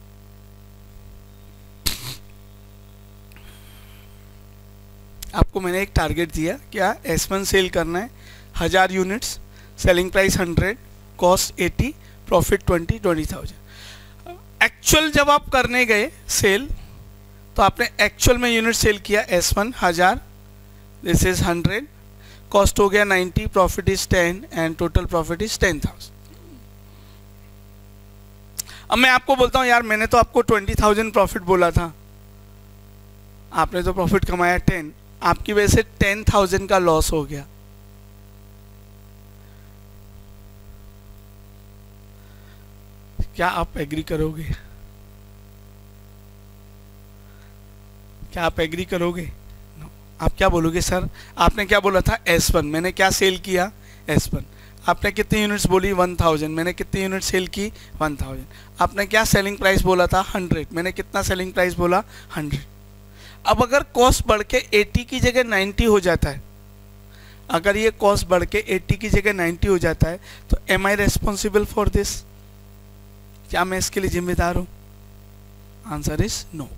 आपको मैंने एक टारगेट दिया, क्या? S1 सेल करना है 1000 units, selling price 100, cost 80, profit 20,000। Actual जब आप करने गए सेल, तो आपने एक्चुअल में यूनिट सेल किया S1 1000, दिस इज 100, कॉस्ट हो गया 90, profit is 10 and total profit is 10,000। अब मैं आपको बोलता हूं यार मैंने तो आपको 20,000 प्रॉफिट बोला था, आपने तो प्रॉफिट कमाया 10, आपकी वजह से 10,000 का लॉस हो गया। क्या आप एग्री करोगे? क्या आप एग्री करोगे? no. आप क्या बोलोगे? सर आपने क्या बोला था? S1। मैंने क्या सेल किया? S1। आपने कितनी यूनिट्स बोली 1000, मैंने कितनी यूनिट सेल की 1000। आपने क्या सेलिंग प्राइस बोला था 100, मैंने कितना सेलिंग प्राइस बोला 100। अब अगर कॉस्ट बढ़ के 80 की जगह 90 हो जाता है, अगर ये कॉस्ट बढ़ के 80 की जगह 90 हो जाता है, तो am I responsible for this? क्या मैं इसके लिए जिम्मेदार हूं? Answer is no.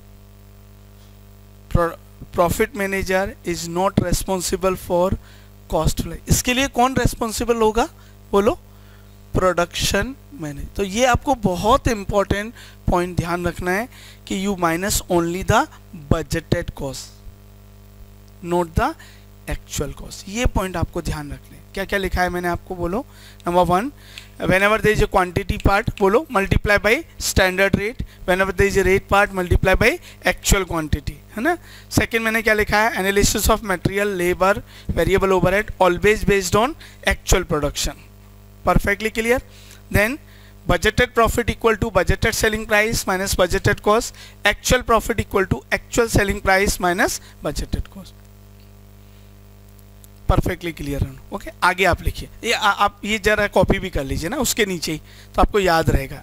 Profit manager is not responsible for cost fly. इसके लिए कौन रेस्पॉन्सिबल होगा बोलो? Production manager. तो ये आपको बहुत इंपॉर्टेंट पॉइंट ध्यान रखना है कि you minus only the budgeted cost, not the actual cost. ये पॉइंट आपको ध्यान रखना है। क्या क्या लिखा है मैंने आपको, बोलो। Number 1, whenever there is a quantity part, बोलो, multiply by standard rate. whenever there is a rate part, multiply by actual quantity, है ना। सेकंड मैंने क्या लिखा है, analysis of material, labor, variable overhead, always based on actual production. Perfectly clear. Then budgeted profit equal to budgeted selling price minus budgeted cost. Actual profit equal to actual selling price minus budgeted cost. Perfectly clear है। Okay, आगे आप लिखिए। ये आप ये जरा copy भी कर लीजिए ना उसके नीचे ही, तो आपको याद रहेगा।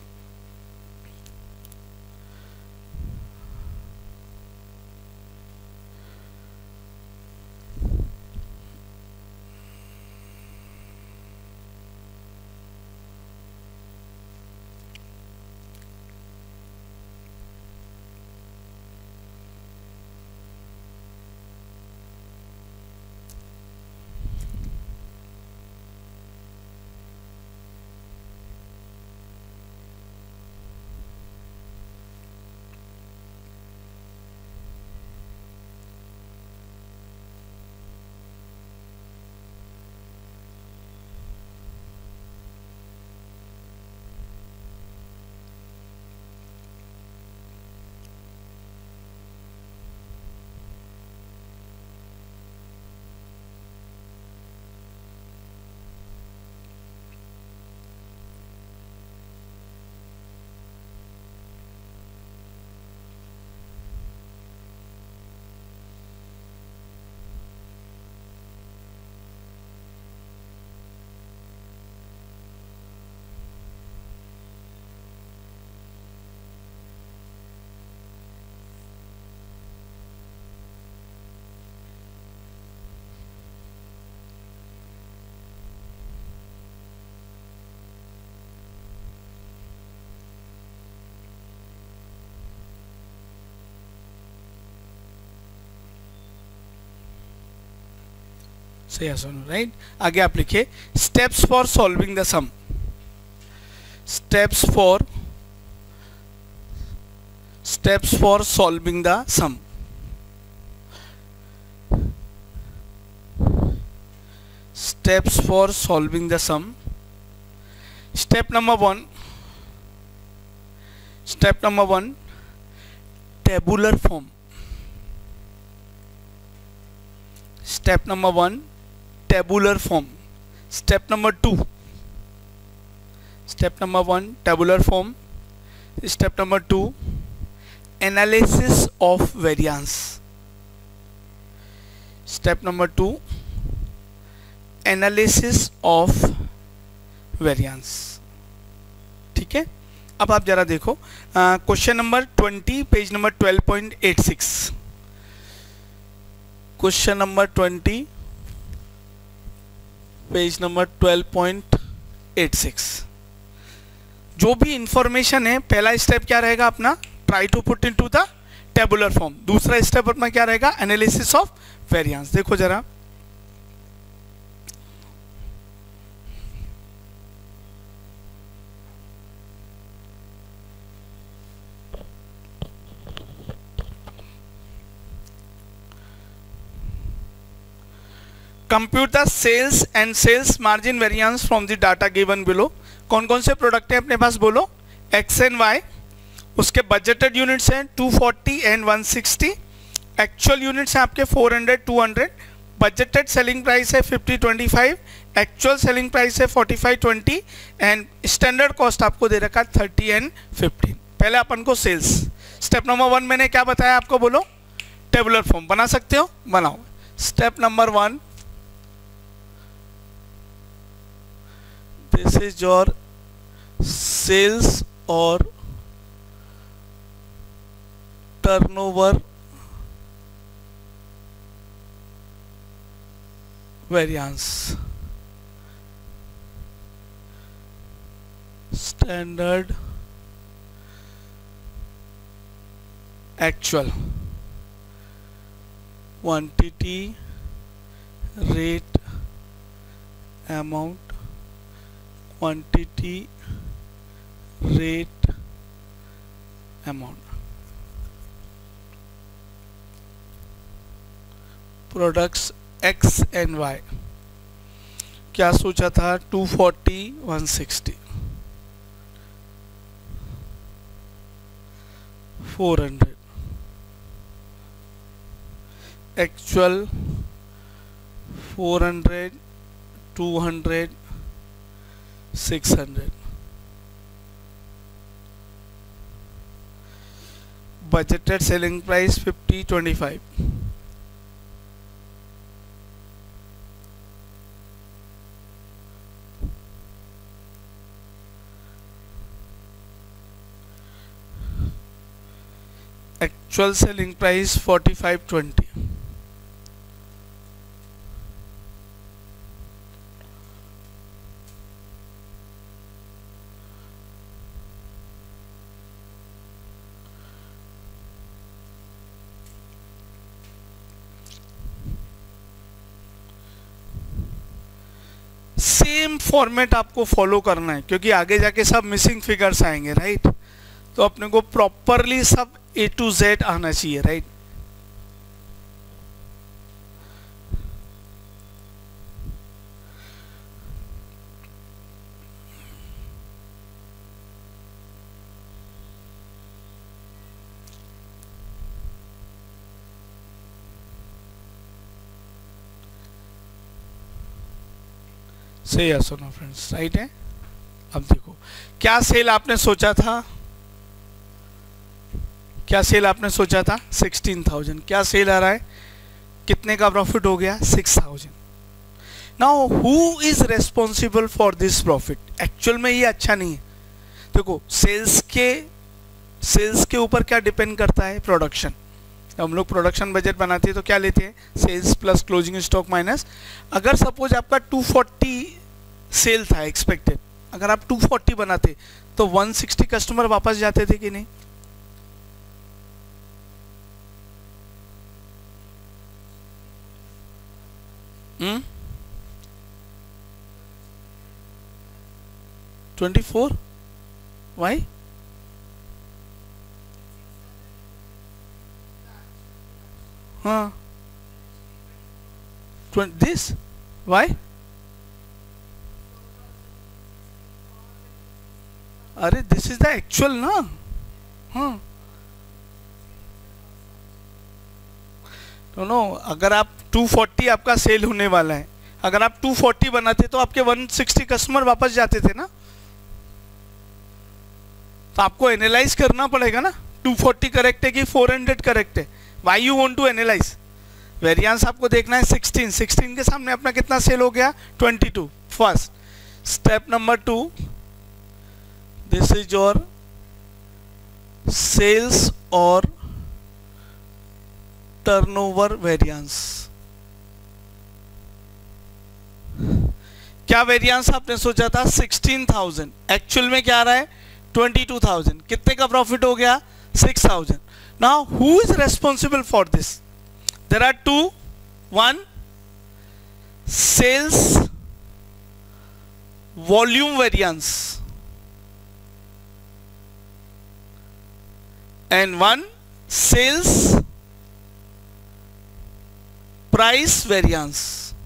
सही है, सुनो, राइट। आगे आप लिखिए steps for solving the sum. Steps for solving the sum. Steps for solving the sum. Step number 1, tabular form. Step number 1, tabular form. Step number 2, step number 1, tabular form. Step number 2, analysis of variance. Step number 2, analysis of variance. ठीक है। अब आप जरा देखो question number 20, page number 12.86। Question number 20, page number 12.86। जो भी information है, पहला स्टेप क्या रहेगा अपना, try to put into the tabular form. दूसरा स्टेप अपना क्या रहेगा, एनालिसिस ऑफ वेरिएंस। देखो जरा, compute the sales and sales margin variance from the data given below. कौन कौन से प्रोडक्ट हैं अपने पास, बोलो। एक्स एंड वाई, उसके बजटेड यूनिट्स हैं 240 एंड 160, एक्चुअल यूनिट्स हैं आपके 400 200, बजटेड सेलिंग प्राइस है 50-25, एक्चुअल सेलिंग प्राइस है 45-20 एंड स्टैंडर्ड कॉस्ट आपको दे रखा 30 एंड 15। पहले अपन को सेल्स। स्टेप नंबर 1 मैंने क्या बताया आपको, बोलो। टेबुलर फॉर्म बना सकते हो, बनाओ। Step number 1, this is your sales और turnover variance. Standard actual quantity rate amount quantity rate amount products X and Y. क्या सोचा था 240 160 400 actual 400 200 600 budgeted selling price 50 25 actual selling price 4520 same format आपको follow करना है क्योंकि आगे जाके सब मिसिंग फिगर्स आएंगे, राइट? तो अपने को प्रॉपरली सब A to Z आना चाहिए, राइट? से या सुनो फ्रेंड्स, राइट है? अब देखो क्या सेल आपने सोचा था, क्या सेल आपने सोचा था 16,000, क्या सेल आ रहा है, कितने का प्रॉफिट हो गया 6,000। Now who is responsible for this profit? Actual में ये अच्छा नहीं है। देखो सेल्स के ऊपर क्या डिपेंड करता है, प्रोडक्शन। हम लोग प्रोडक्शन बजट बनाते हैं तो क्या लेते हैं, sales plus closing stock minus. अगर सपोज आपका 240 सेल था एक्सपेक्टेड, अगर आप 240 बनाते तो 160 कस्टमर वापस जाते थे कि नहीं? हम्म 24 वाई? हाँ दिस वाई? अरे दिस इज द एक्चुअल ना। हाँ नो, अगर आप 240 आपका सेल होने वाला है, अगर आप 240 बनाते तो आपके 160 कस्टमर वापस जाते थे ना। तो आपको एनालाइज करना पड़ेगा ना, 240 करेक्ट है कि 400 करेक्ट है। Why you want to analyze? Variance आपको देखना है 16 के सामने अपना कितना सेल हो गया 22। First step number 2, this is your sales और टर्नओवर वेरिएंस। क्या वेरिएंस आपने सोचा था 16,000, एक्चुअल में क्या आ रहा है 22,000। कितने का प्रॉफिट हो गया 6,000। Now who is responsible for this? There are two, one sales volume variance and one sales price variance.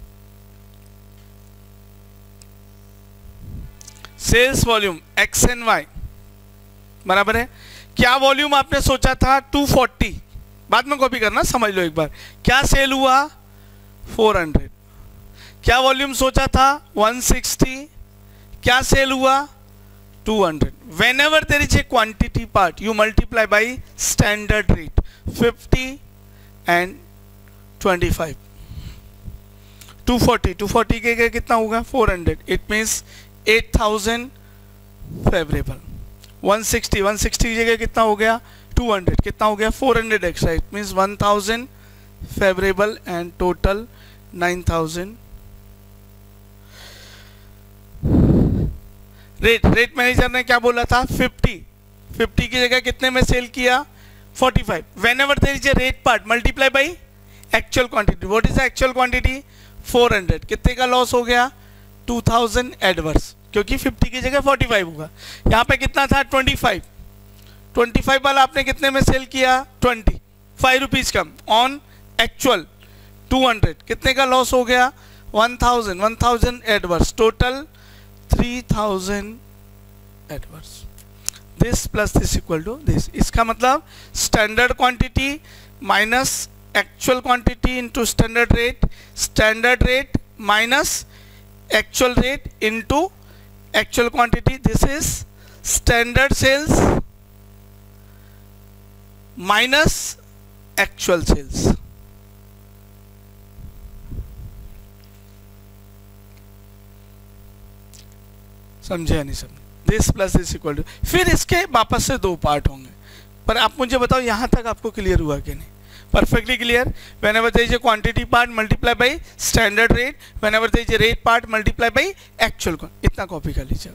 Sales volume X and Y बराबर है। क्या वॉल्यूम आपने सोचा था 240, बाद में कॉपी करना, समझ लो एक बार। क्या सेल हुआ 400। क्या वॉल्यूम सोचा था 160, क्या सेल हुआ 200। whenever there is a quantity part you multiply by standard rate 50 and 25। 240 के कितना होगा 400। इट मीन्स 8000 फेवरेबल, 160 की जगह कितना हो गया 200, कितना हो गया 400 extra, it means 1000 favourable and total 9000। Rate manager ने क्या बोला था 50 की जगह कितने में सेल किया 45। Whenever there is a rate part multiply by actual quantity, what is the actual quantity 400, कितने का लॉस हो गया 2000 एडवर्स, क्योंकि 50 की जगह 45 होगा। यहाँ पे कितना था 25 वाला आपने कितने में सेल किया 25 रुपीज कम ऑन एक्चुअल 200, कितने का लॉस हो गया 1000 adverse, total 3000 adverse. This plus this equal to this, इसका मतलब standard quantity minus actual quantity into standard rate minus actual rate into actual quantity, this is standard sales minus actual sales. समझे या नहीं समझे? This plus this equal to, फिर इसके वापस से दो पार्ट होंगे, पर आप मुझे बताओ यहां तक आपको क्लियर हुआ कि नहीं? Perfectly clear. whenever there is a quantity part multiply by standard rate, whenever there is a rate part multiply by actual, इतना कॉपी कर लीजिए।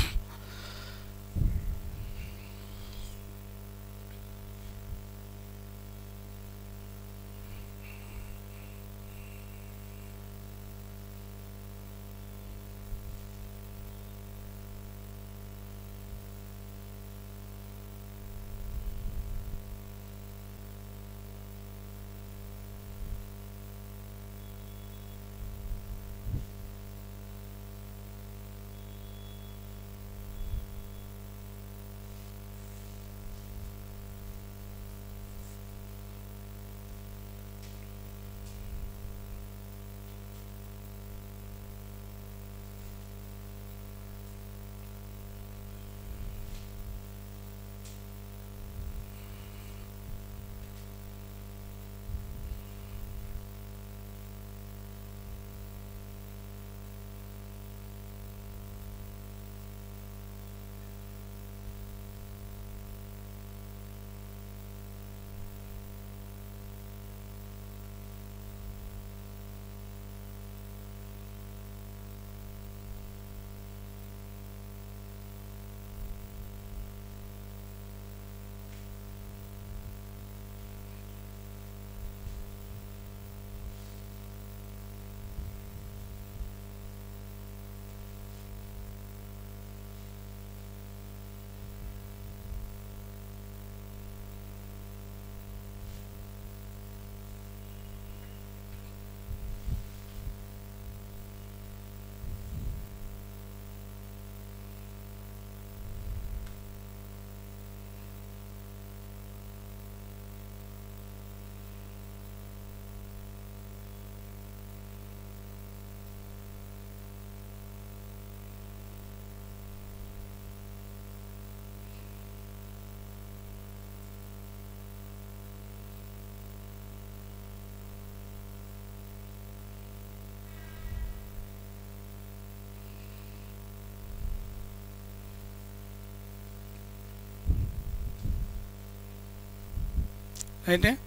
राइट है।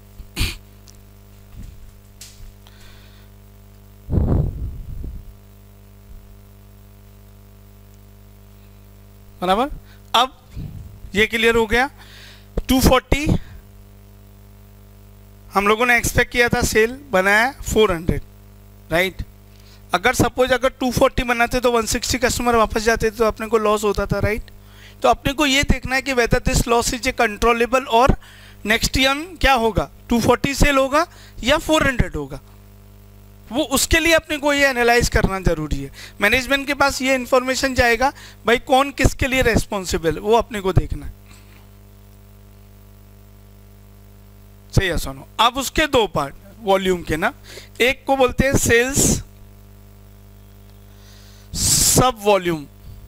बराबर, अब ये क्लियर हो गया। 240 हम लोगों ने एक्सपेक्ट किया था सेल, बनाया 400, राइट। अगर सपोज अगर 240 बनाते तो 160 कस्टमर वापस जाते तो अपने को लॉस होता था, राइट। तो अपने को ये देखना है कि whether this loss is a controllable और नेक्स्ट ईयर क्या होगा, 240 सेल होगा या 400 होगा, वो उसके लिए अपने को ये एनालाइज करना जरूरी है। मैनेजमेंट के पास ये इंफॉर्मेशन जाएगा, भाई कौन किसके लिए रेस्पॉन्सिबल, वो अपने को देखना है। सही है, सुनो। अब उसके दो पार्ट वॉल्यूम के ना, एक को बोलते हैं सेल्स सब वॉल्यूम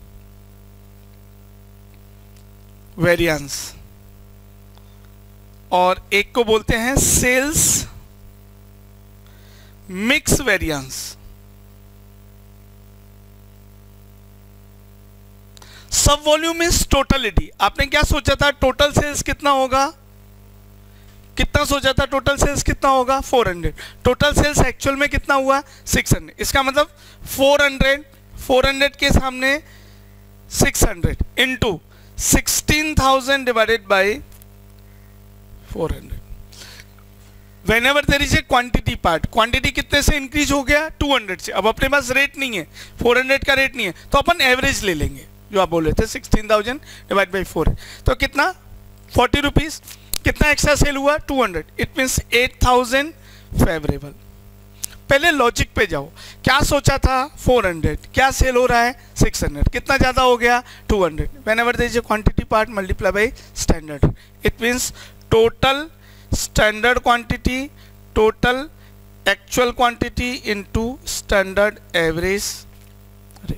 वेरिएंस, और एक को बोलते हैं sales mix variance. Sub volume is totality. आपने क्या सोचा था टोटल सेल्स कितना होगा, कितना सोचा था टोटल सेल्स कितना होगा 400, टोटल सेल्स एक्चुअल में कितना हुआ 600। इसका मतलब 400 के सामने 600 into 16,000 divided by 400। Whenever there is a quantity part, quantity कितने से इंक्रीज हो गया 200 से। अब अपने पास रेट नहीं है, 400 का रेट नहीं है, तो अपन एवरेज ले लेंगे जो आप बोल रहे थे 16,000 डिवाइड बाई 4, तो कितना 40 रुपीज। कितना एक्स्ट्रा सेल हुआ 200, इट मीन्स 8,000 फेवरेबल। पहले लॉजिक पे जाओ, क्या सोचा था 400, क्या सेल हो रहा है 600, कितना ज्यादा हो गया 200। Whenever there is a quantity part multiply by standard, it means total standard quantity, total actual quantity into standard average rate।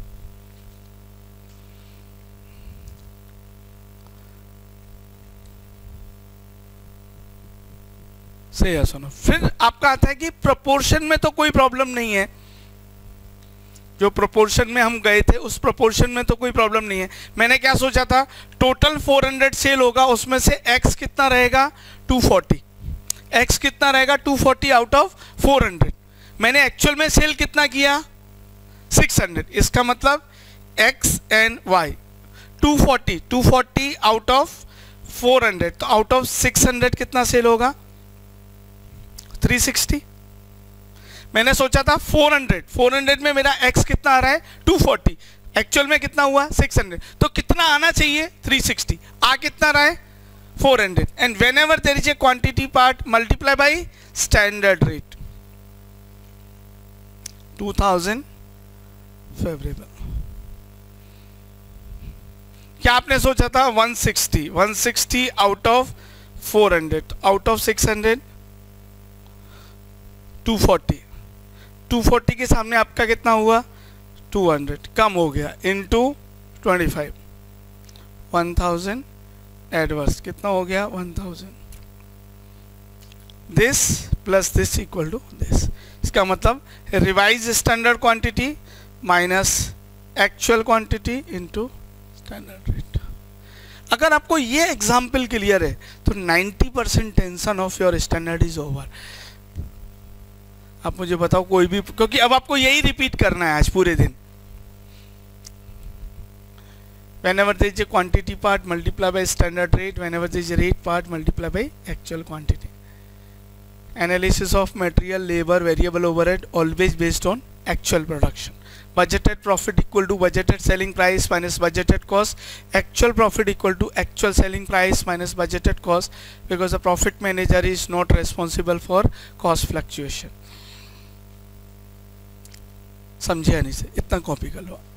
सही है सुनो। फिर आपका आता है कि प्रोपोर्शन में तो कोई प्रॉब्लम नहीं है, जो प्रोपोर्शन में हम गए थे उस प्रोपोर्शन में तो कोई प्रॉब्लम नहीं है। मैंने क्या सोचा था टोटल 400 सेल होगा, उसमें से x कितना रहेगा 240, x कितना रहेगा 240 आउट ऑफ 400। मैंने एक्चुअल में सेल कितना किया 600, इसका मतलब x and y 240 out of 400, तो आउट ऑफ 600 कितना सेल होगा 360। मैंने सोचा था 400 में मेरा x कितना आ रहा है 240, एक्चुअल में कितना हुआ 600, तो कितना आना चाहिए 360, आ कितना रहा है 400। And whenever there is a quantity part multiply by standard rate 2000 favourable. क्या आपने सोचा था 160 आउट ऑफ 400, आउट ऑफ 600 240 के सामने आपका कितना हुआ 200, कम हो गया इनटू 25 1000 एडवर्स कितना हो गया 1000। This plus this equal to this. इसका मतलब revise standard quantity minus actual quantity into standard rate. अगर आपको ये एग्जाम्पल क्लियर है तो 90% tension off your standard is over. आप मुझे बताओ कोई भी, क्योंकि अब आपको यही रिपीट करना है आज पूरे दिन। Whenever there is a quantity part multiply by standard rate, whenever there is a rate part multiply by actual quantity। Analysis of material, labor, variable overhead always based on actual production। Budgeted profit equal to budgeted selling price minus budgeted cost। Actual profit equal to actual selling price minus budgeted cost, because the profit manager is not responsible for cost fluctuation। समझिए नहीं से, इतना copy कर लो।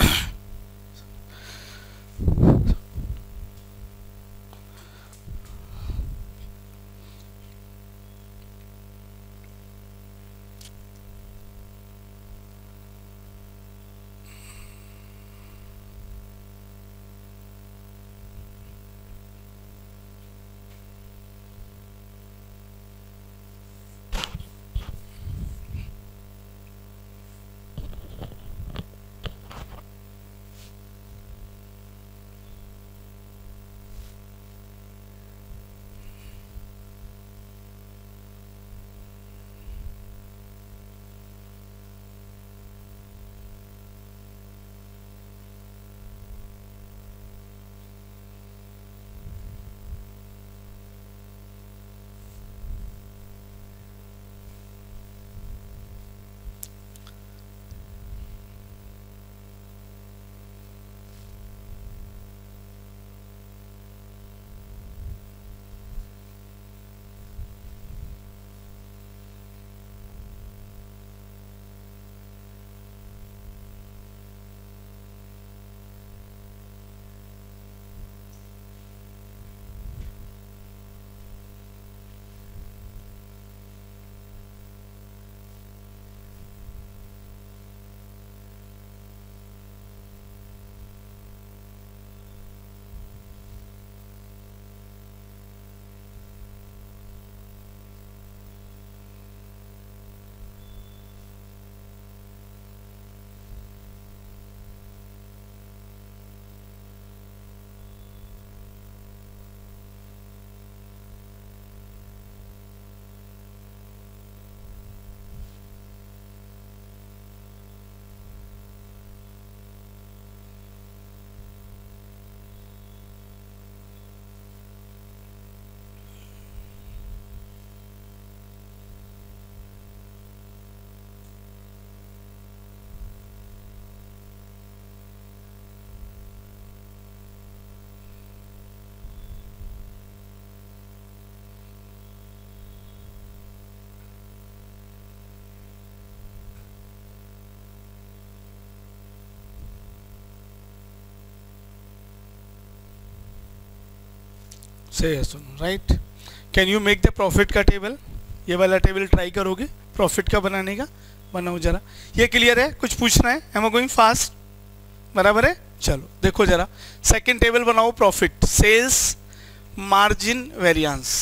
Say yes no, right. Can you make the profit का table? ये वाला table try करोगे प्रॉफिट का बनाने का? बनाओ जरा। ये क्लियर है? कुछ पूछना है? Am I going fast? बराबर है? चलो देखो जरा, सेकंड टेबल बनाओ प्रॉफिट, सेल्स मार्जिन वेरिएंस।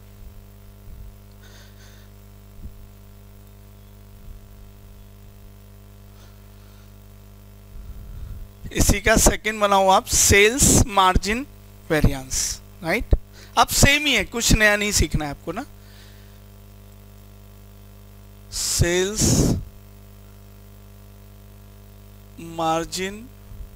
इसी का सेकंड बनाओ आप, सेल्स मार्जिन वेरिएंस, राइट। अब सेम ही है, कुछ नया नहीं सीखना है आपको ना। Sales margin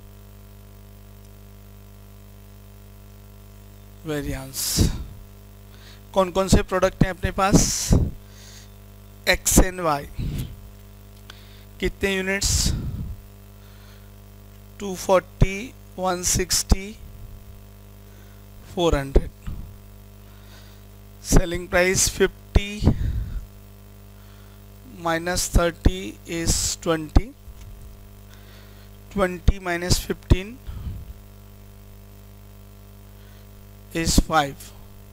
variance. कौन कौन से प्रोडक्ट हैं अपने पास? X and Y. कितने units? 240, 160, 400। Selling price 50 minus 30 is 20. 20 minus 15 is 5.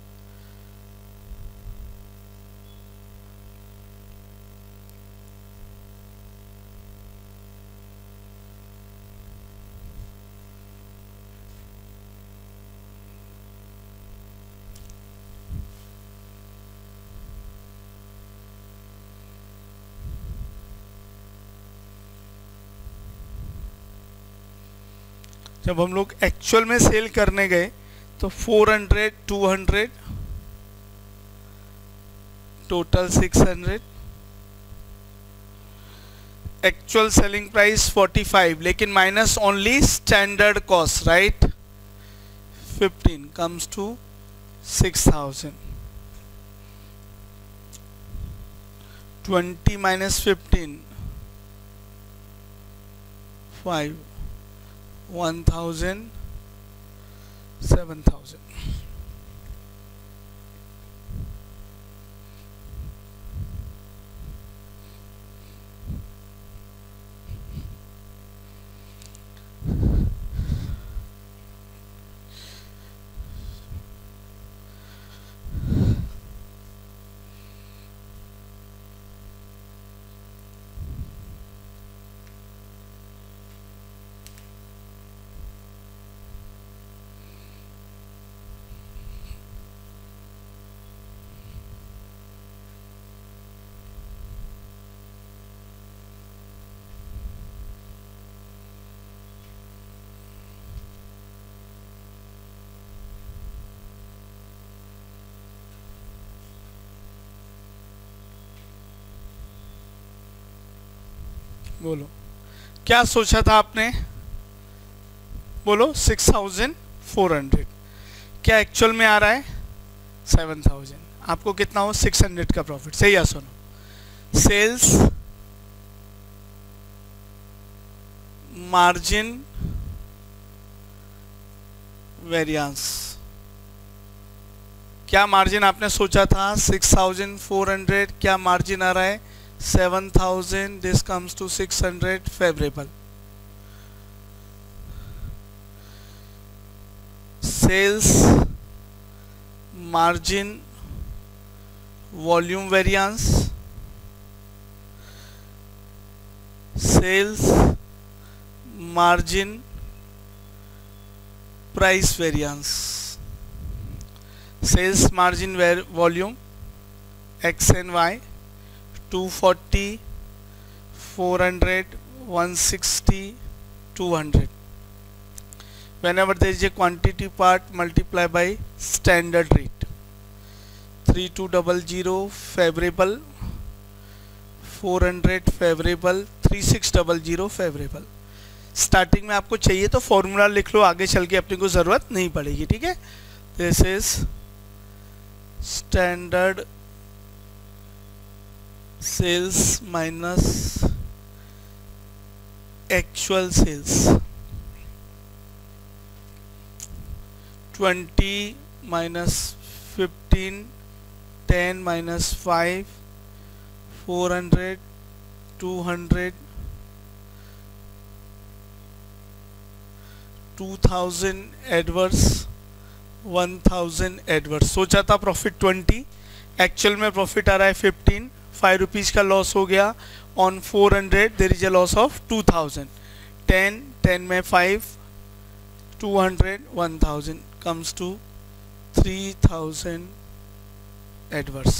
जब हम लोग एक्चुअल में सेल करने गए तो 400, 200, टोटल 600। एक्चुअल सेलिंग प्राइस 45, लेकिन minus only standard cost, right, 15 comes to 6000। 20 minus 15, 5, 1000, 7000। बोलो क्या सोचा था आपने? बोलो 6400। क्या एक्चुअल में आ रहा है? 7000। आपको कितना हो? 600 का प्रॉफिट। सही है? सुनो, सेल्स मार्जिन वेरिएंस। क्या मार्जिन आपने सोचा था? 6400। क्या मार्जिन आ रहा है? 7000. This comes to 600. Favorable. Sales margin volume variance. Sales margin price variance. Sales margin volume X and Y. 240, 400, 160, 200. Whenever there is a quantity part, multiply by standard rate. 3200 favorable, 400 favorable, 3600 favorable. Starting में आपको चाहिए तो formula लिख लो, आगे चल के अपने को जरूरत नहीं पड़ेगी, ठीक है। This is standard sales minus actual sales. 20 minus 15, 10 minus 5, 400, 200, 2000 adverse, 1000 adverse, सोचा था प्रॉफिट 20, एक्चुअल में प्रॉफिट आ रहा है 15, 5 रुपीज़ का लॉस हो गया। On 400 there is a loss of 2000, 10 में 5, 200, 1000 comes to 3000 adverse.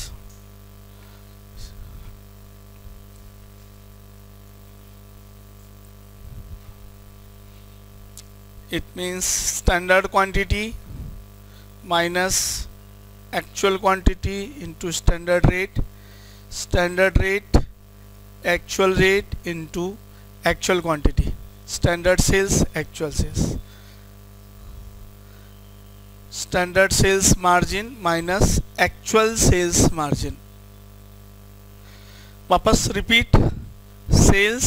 It means standard quantity minus actual quantity into standard rate, standard rate actual rate into actual quantity, standard sales actual sales, standard sales margin minus actual sales margin। वापस repeat, sales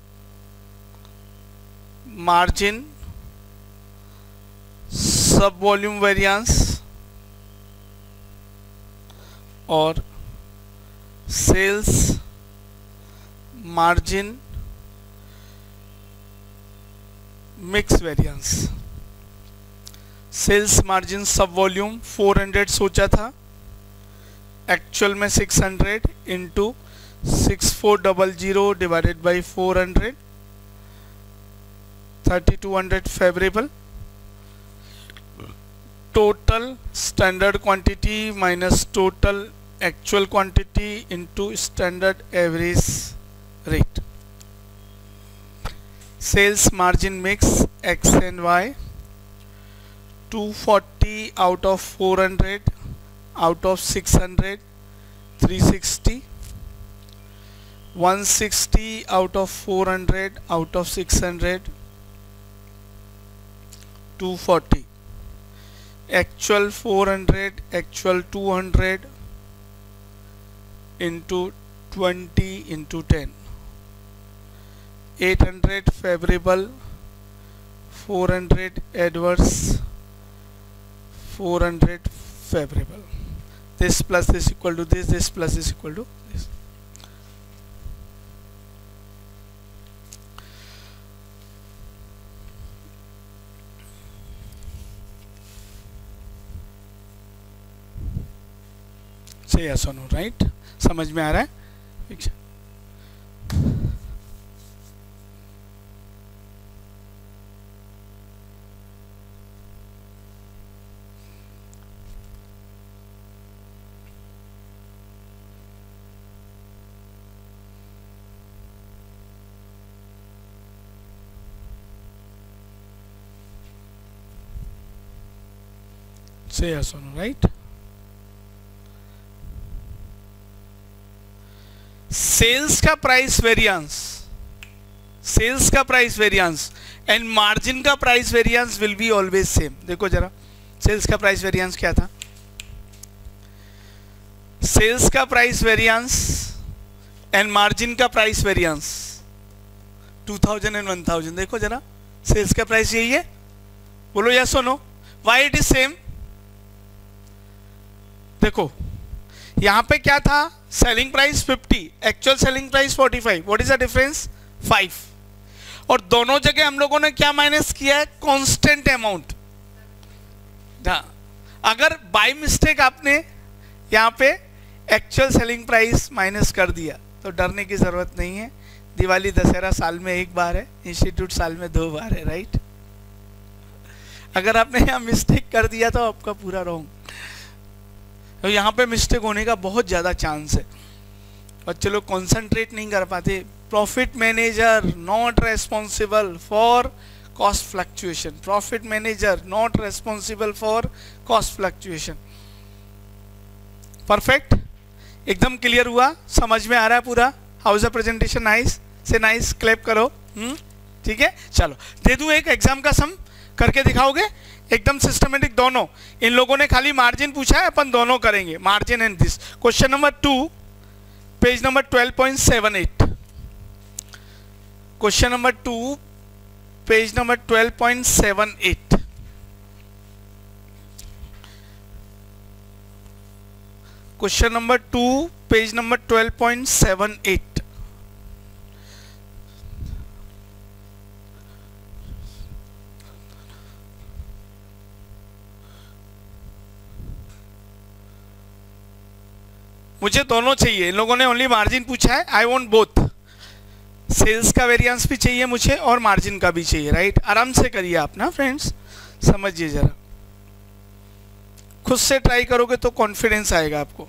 margin sub volume variance और sales margin mix variance. Sales margin sub volume 400 सोचा था, actual में 600 into 6400 divided by 400, 3200 favourable. Total standard quantity minus total actual quantity into standard average rate. Sales margin mix X and Y, 240 out of 400 out of 600 360, 160 out of 400 out of 600 240, actual 400 actual 200 into 20 into 10, 800 favorable, 400 adverse, 400 favorable। this plus this equal to this plus this equal to this। से yes or no, right? समझ में आ रहा है? Say yes or no, right? Sales का price variance, sales का price variance and margin का price variance will be always same. देखो जरा, सेल्स का प्राइस वेरिएंस क्या था? सेल्स का प्राइस वेरिएंस एंड मार्जिन का प्राइस वेरिएंस 2000 एंड 1000। देखो जरा, सेल्स का प्राइस यही है, बोलो यस और no. Why it is same? देखो यहां पे क्या था, selling price 50, actual selling price 45, what is the difference? 5। और दोनों जगह हम लोगों ने क्या माइनस किया है? Constant amount. अगर बाय मिस्टेक आपने यहां पे एक्चुअल सेलिंग प्राइस माइनस कर दिया तो डरने की जरूरत नहीं है। दिवाली दशहरा साल में एक बार है, इंस्टीट्यूट साल में 2 बार है, राइट? अगर आपने यहां मिस्टेक कर दिया तो आपका पूरा रॉन्ग। तो यहाँ पे मिस्टेक होने का बहुत ज़्यादा चांस है, बच्चे लोग कॉन्सेंट्रेट नहीं कर पाते। Profit manager not responsible for cost fluctuation, profit manager not responsible for cost fluctuation. Perfect, एकदम क्लियर हुआ, समझ में आ रहा है पूरा? How is the presentation? Nice say nice, clap करो। ठीक है, चलो दे दूं एक एग्जाम का सम, करके दिखाओगे? एकदम सिस्टमेटिक दोनों। इन लोगों ने खाली मार्जिन पूछा है, अपन दोनों करेंगे, margin and this. Question number 2 page number 12.78। Question number 2 page number 12.78। Question number 2 page number 12.78। मुझे दोनों चाहिए, इन लोगों ने ओनली मार्जिन पूछा है, आई वांट बोथ, सेल्स का वेरिएंस भी चाहिए मुझे और मार्जिन का भी चाहिए, राइट। आराम से करिए आप ना फ्रेंड्स, समझिए जरा, खुद से ट्राई करोगे तो कॉन्फिडेंस आएगा आपको।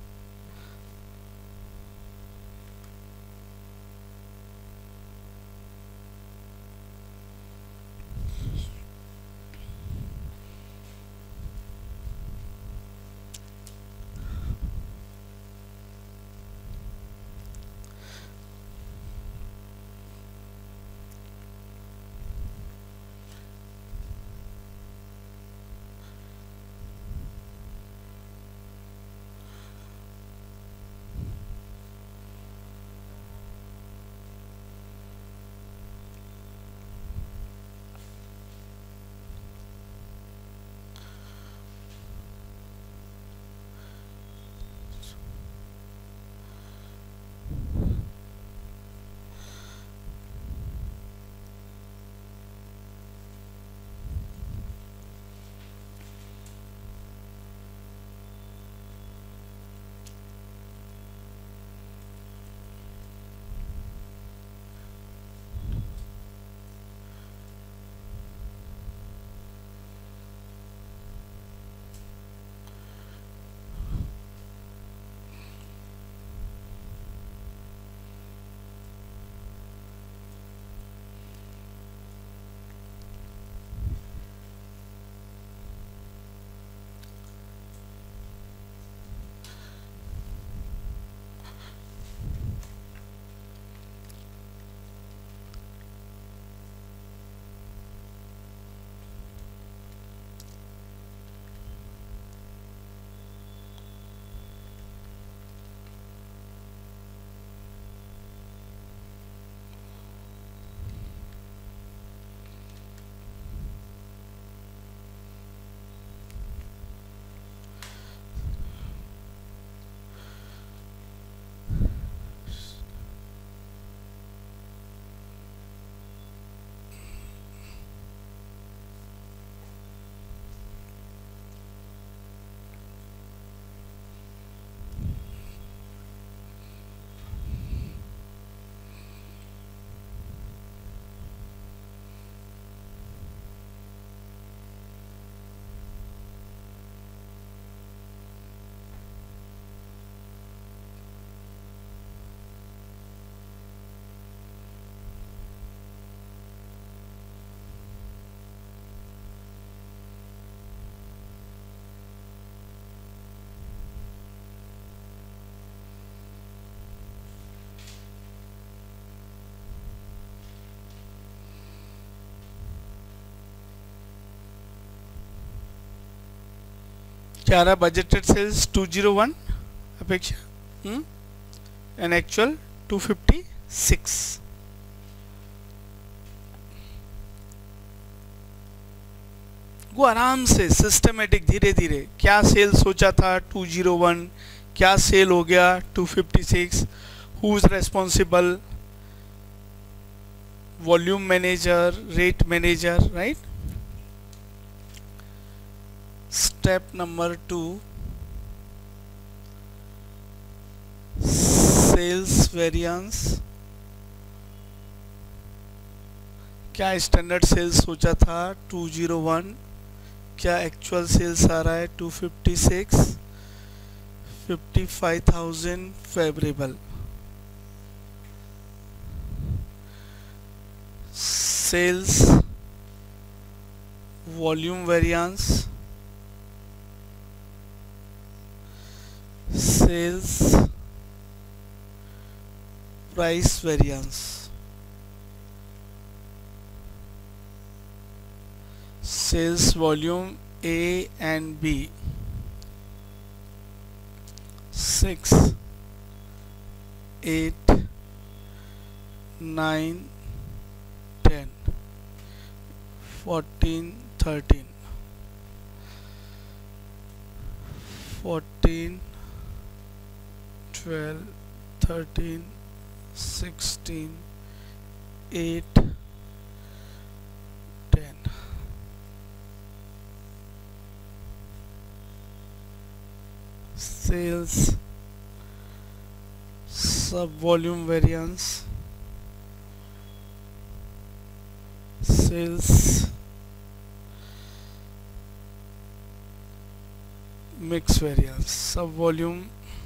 क्या रहा, बजटेड सेल्स 201 अपेक्षा एंड एक्चुअल 256। वो आराम से सिस्टमेटिक धीरे धीरे, क्या सेल सोचा था 201, क्या सेल हो गया 256, who is responsible, volume manager, rate manager, right. Step number 2, sales variance, क्या स्टैंडर्ड सेल्स सोचा था 201, क्या एक्चुअल सेल्स आ रहा है 256, 55,000 favourable. Sales volume variance, sales price variance, sales volume A and B, 6, 8, 9, 10, 14, 13, 14, 12, 13, 16, 8, 10. Sales sub volume variance, sales mix variance, sub volume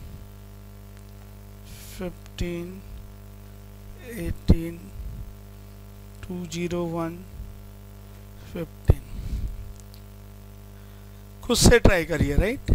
15, 18, 201, 15। खुद से try करिए, right.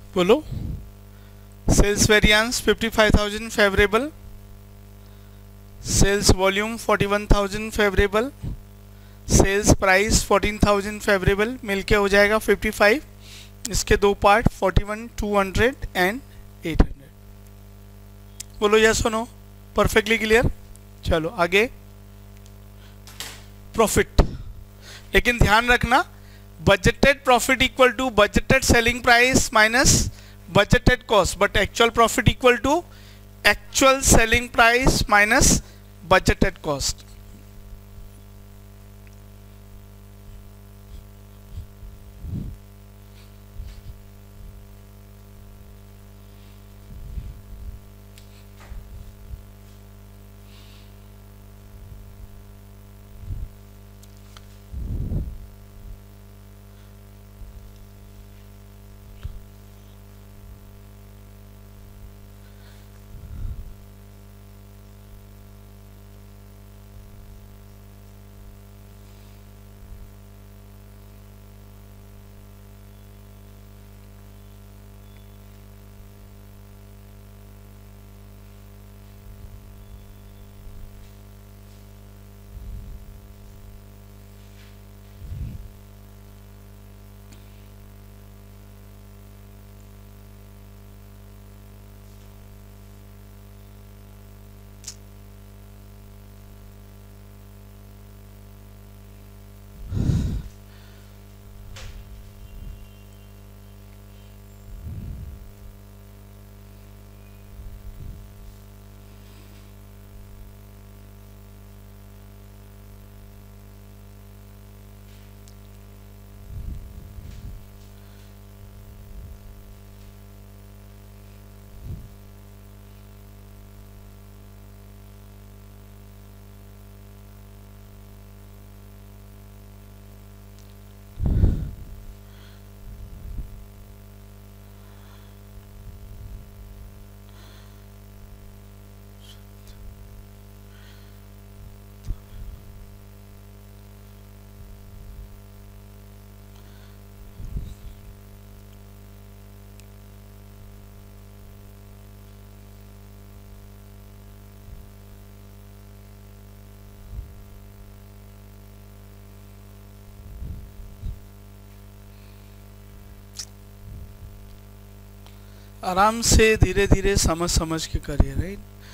बोलो। Sales variance 55,000 favourable, sales volume 41,000 favourable, sales price 14,000 favourable, मिलके हो जाएगा 55। इसके दो part 41, 200 and 800। बोलो यस और नो, परफेक्टली क्लियर। चलो आगे प्रॉफिट। लेकिन ध्यान रखना, budgeted profit equal to budgeted selling price minus budgeted cost, but actual profit equal to actual selling price minus budgeted cost. आराम से धीरे धीरे समझ समझ के करिए, राइट।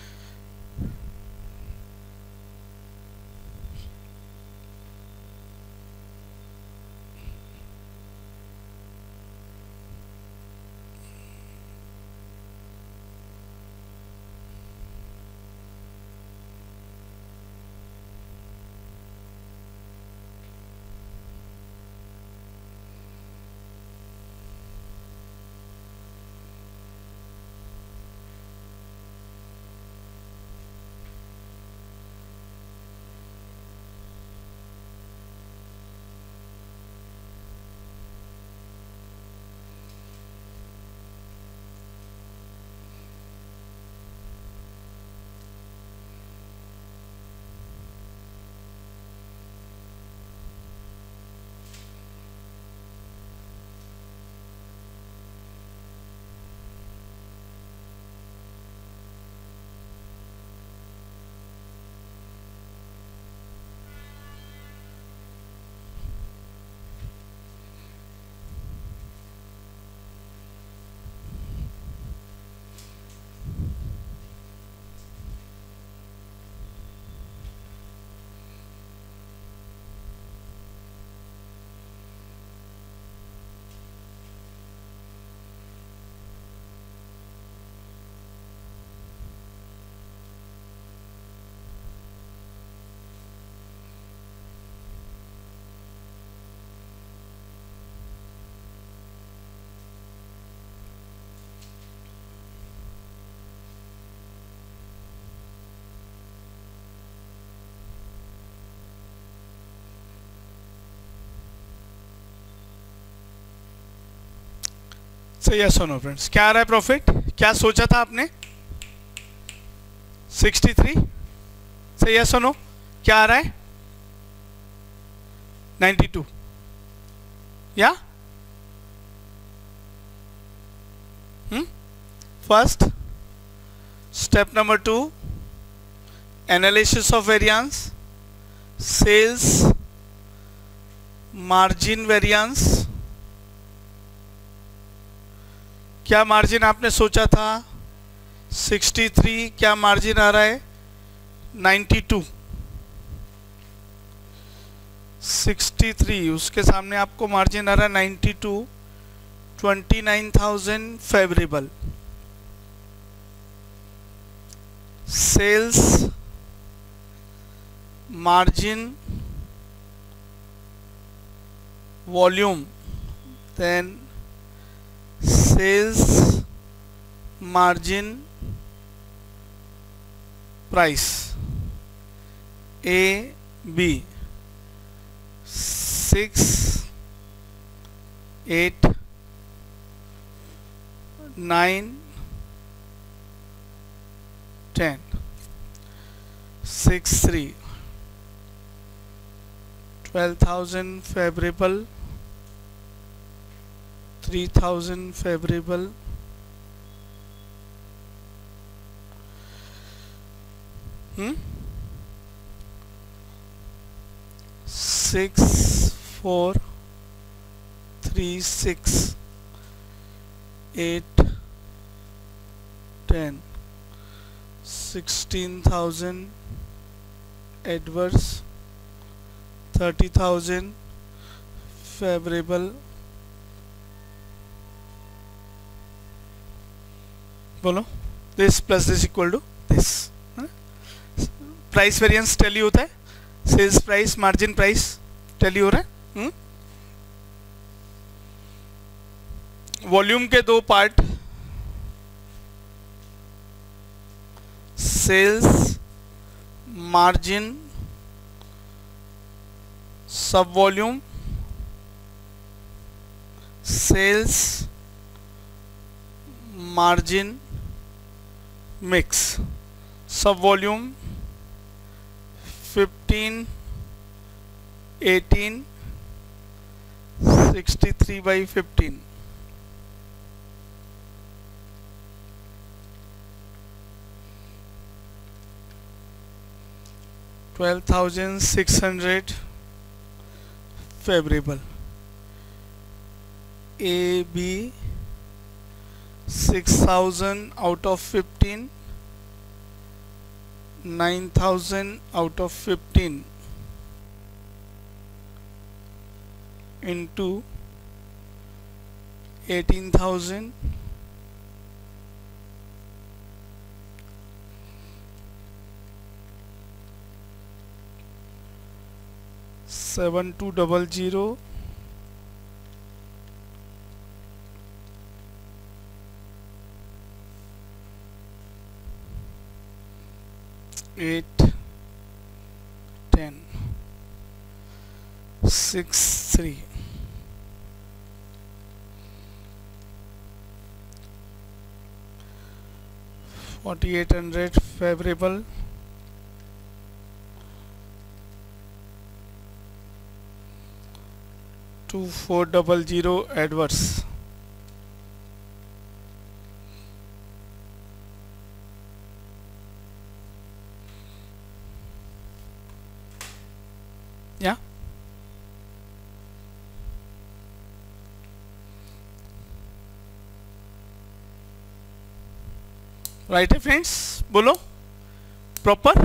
सही है, सुनो फ्रेंड्स, क्या आ रहा है प्रॉफिट, क्या सोचा था आपने 63। सही है, सुनो क्या आ रहा है 92 या first step number 2 analysis of variance, sales margin variance. क्या मार्जिन आपने सोचा था 63, क्या मार्जिन आ रहा है 92। 63 उसके सामने आपको मार्जिन आ रहा है 92, 29,000 favourable. Sales margin volume, then sales margin price, A B 6 8 9 10 6 3 12,000 favorable, 3,000 favorable, 6 4 3 6 8 10 16,000 adverse, 30,000 favorable। बोलो this plus this equal to this। Price variance tally होता है, sales price margin price tally हो रहा है। वॉल्यूम के दो part, sales margin sub volume, sales margin mix. Sub volume 15 18 63/15। $12,600 favorable। A B 6,000 out of 15, 9,000 out of 15 into 18,000 7200 8 10 6 3 4,800 favorable, 2,400 adverse। या right है friends, बोलो प्रॉपर।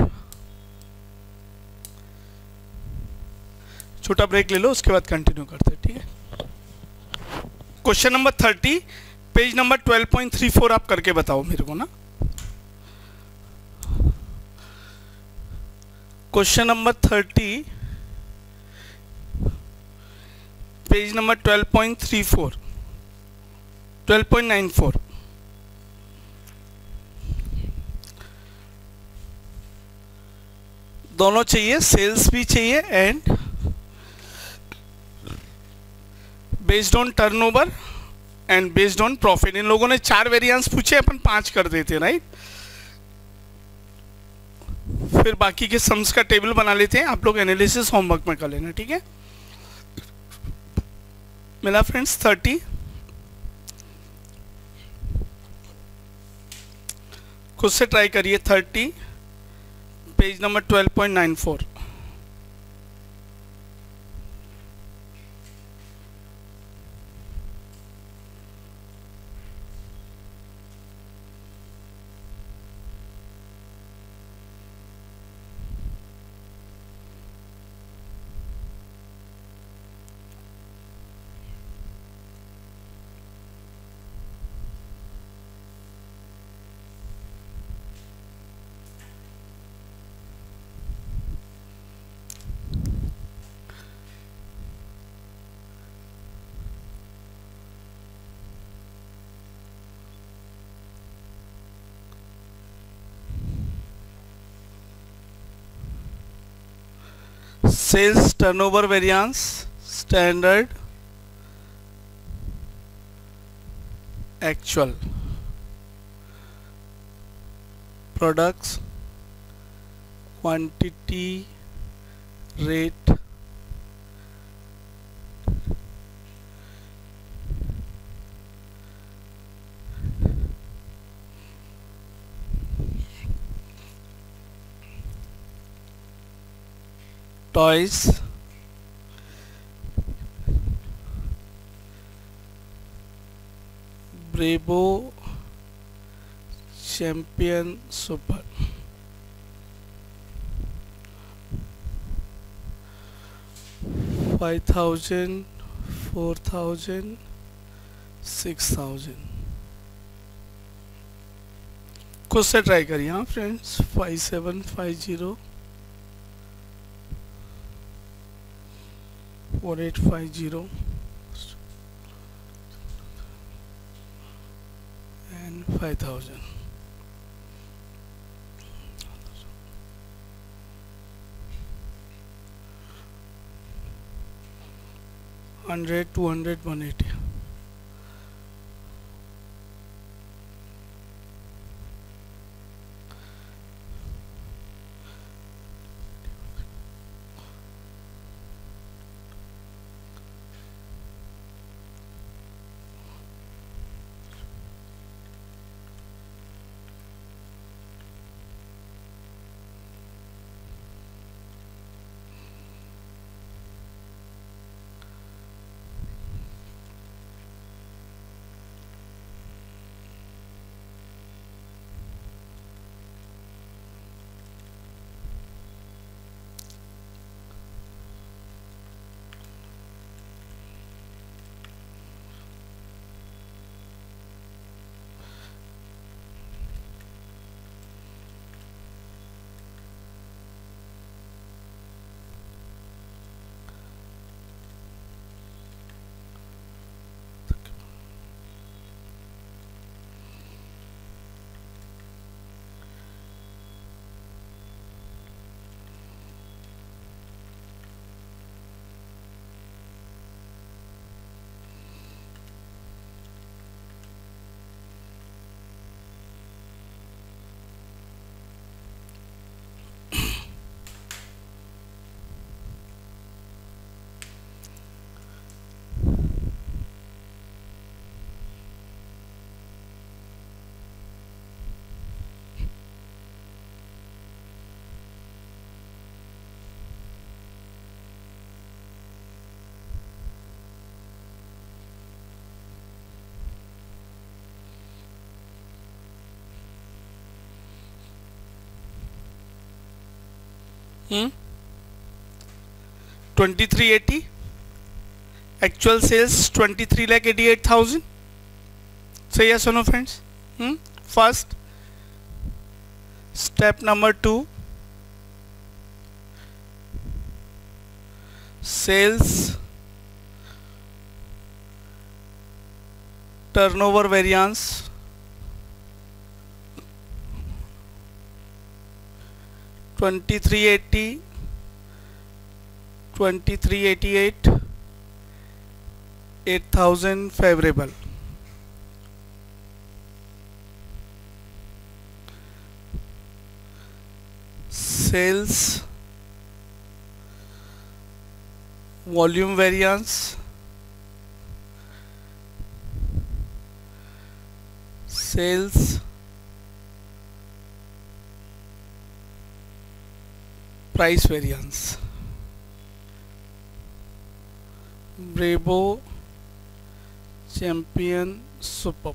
छोटा ब्रेक ले लो, उसके बाद कंटिन्यू करते हैं, ठीक है। क्वेश्चन नंबर 30 पेज नंबर 12.34 आप करके बताओ मेरे को ना। Question number 30 page number 12.34 12.94। दोनों चाहिए, सेल्स भी चाहिए and based on turnover and based on profit. इन लोगों ने 4 वेरिएंस पूछे, अपन 5 कर देते, राइट। फिर बाकी के सम्स का टेबल बना लेते हैं, आप लोग एनालिसिस होमवर्क में कर लेना, ठीक है। मिला फ्रेंड्स 30। खुद से ट्राई करिए। 30 page number 12.94। Sales turnover variance, standard, actual, products, quantity, rate, toys, Bravo, Champion, Super. $5,000, $4,000, $6,000। खुद से ट्राई करिए हाँ friends. 5750, 4850 and 5,000। $100, $200, $180। Hmm? 2380, actual sales 23,88,000. Say yes or no, friends? First, step number 2, sales turnover variance, $2380, $2388, 8,000 favorable. Sales volume variance, sales price variance. Bravo, Champion, Superb.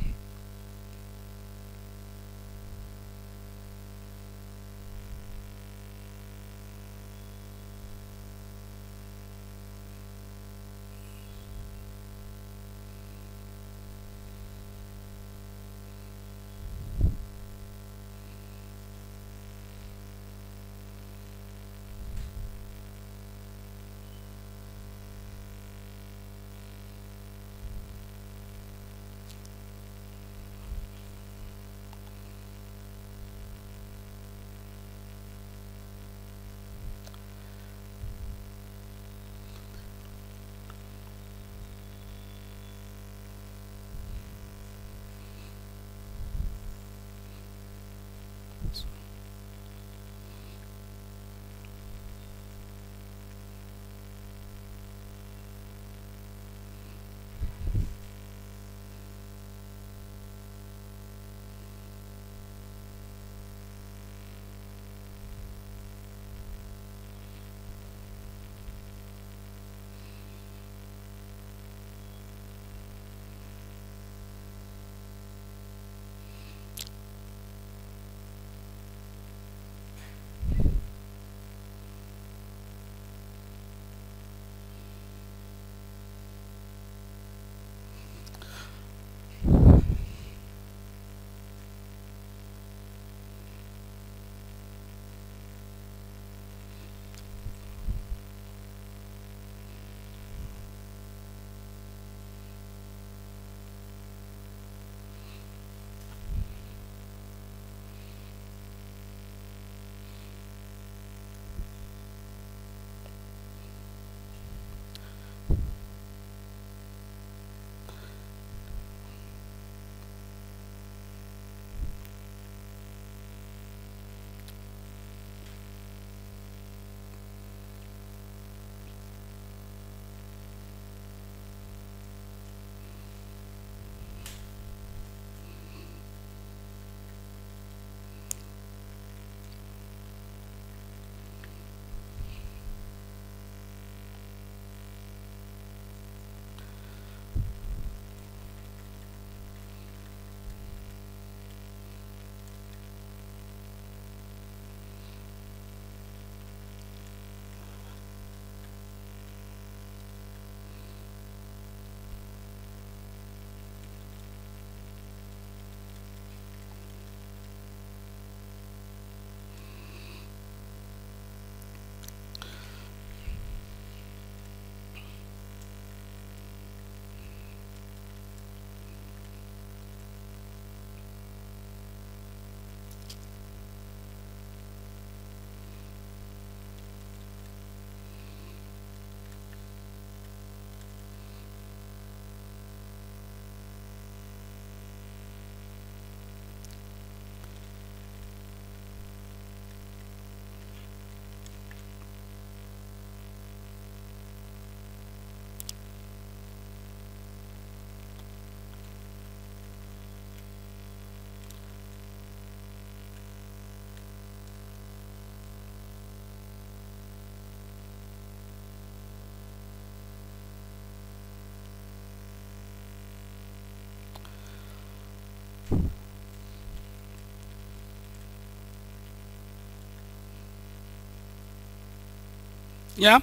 Yeah.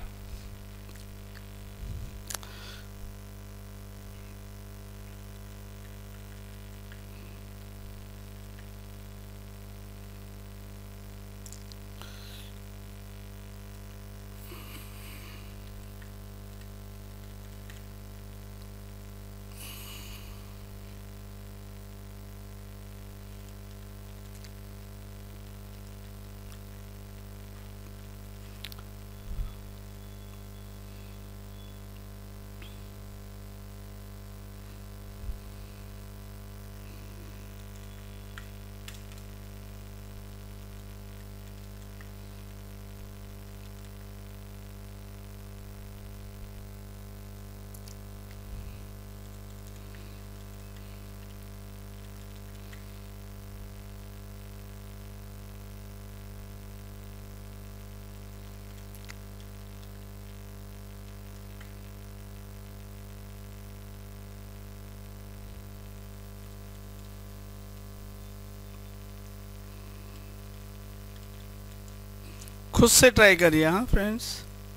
खुद से try करिए हाँ friends.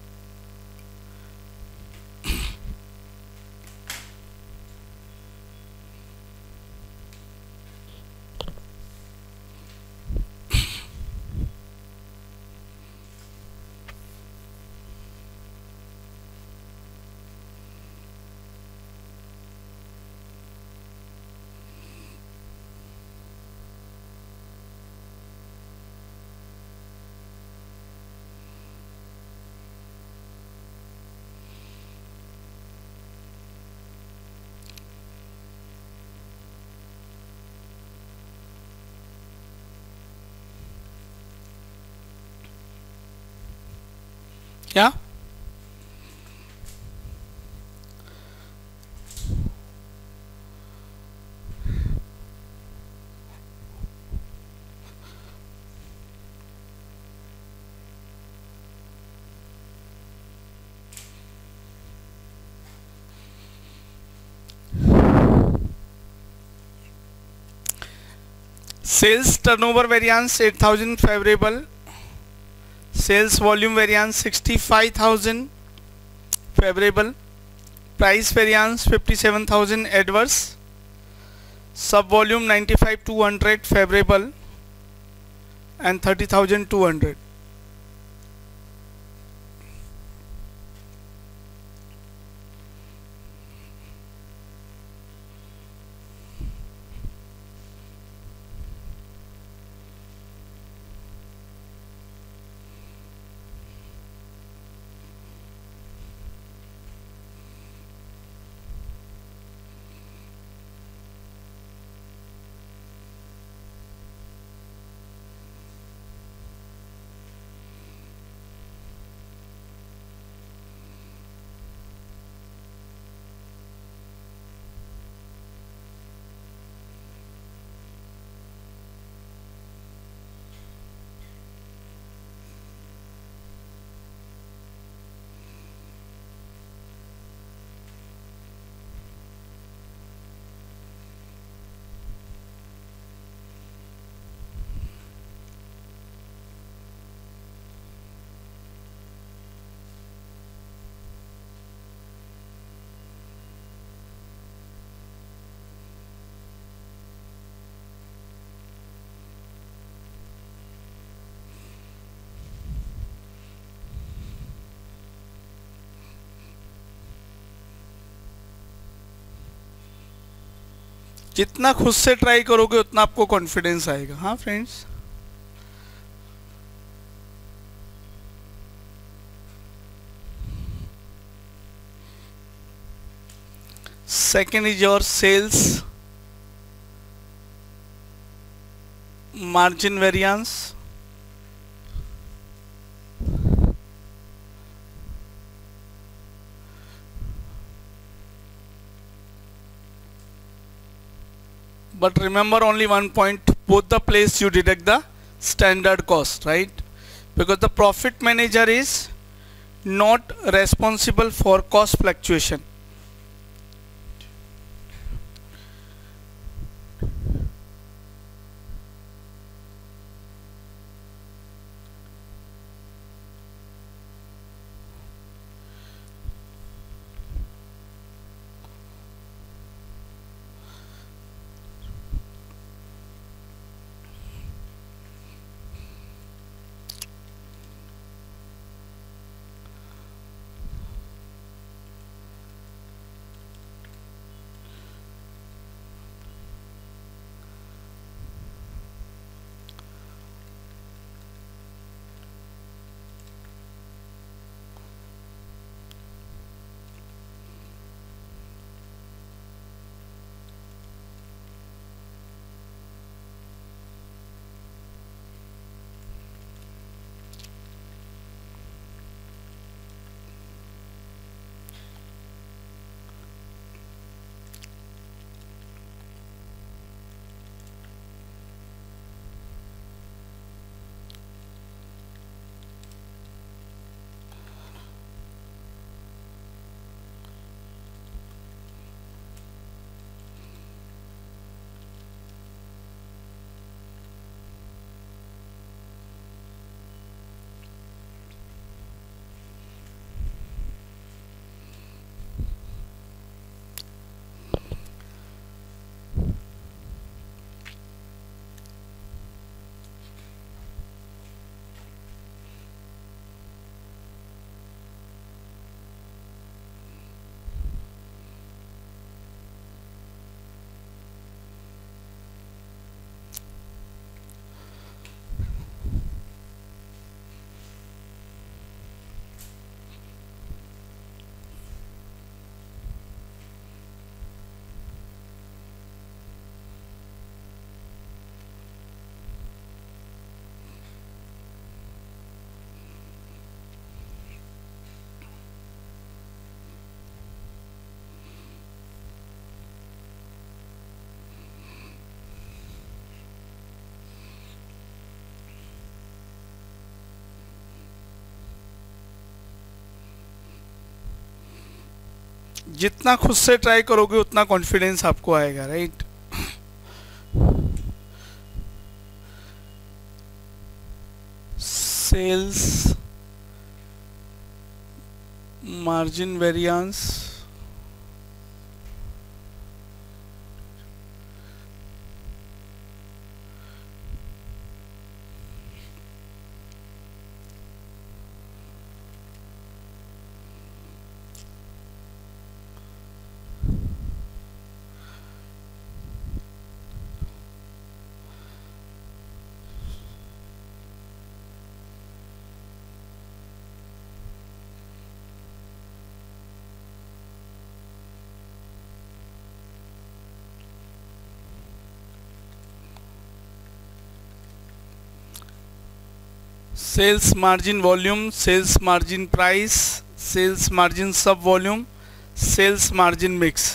क्या sales turnover variance 8000 favourable, sales volume variance 65,000 favourable, price variance 57,000 adverse, sub volume 95,200 favourable and 30,200। जितना खुद से try करोगे उतना आपको कॉन्फिडेंस आएगा हाँ friends. Second is your sales margin variance, but remember only one point, both the place you deduct the standard cost, right? Because the profit manager is not responsible for cost fluctuation. जितना खुद से try करोगे उतना confidence आपको आएगा, right. Sales margin variance, sales margin volume, sales margin price, sales margin sub volume, sales margin mix.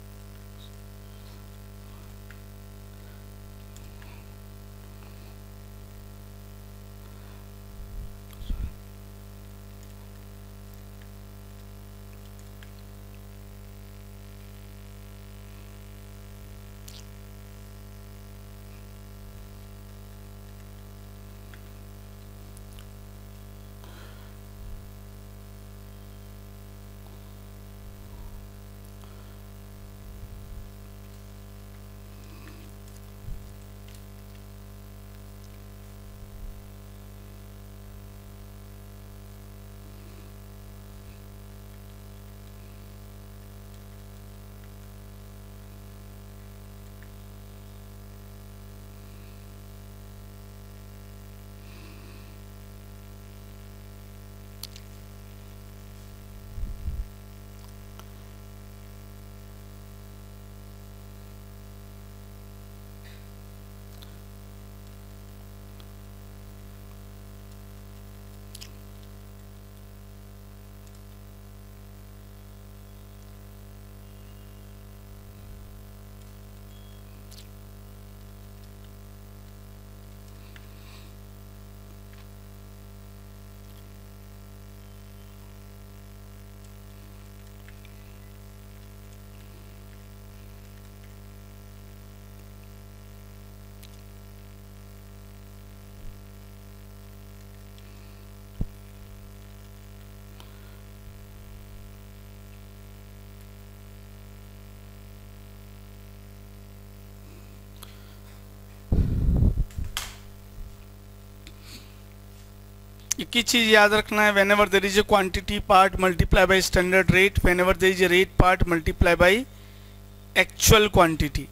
एक ही चीज याद रखना है, whenever there is a quantity part multiply by standard rate, whenever there is a rate part multiply by actual quantity.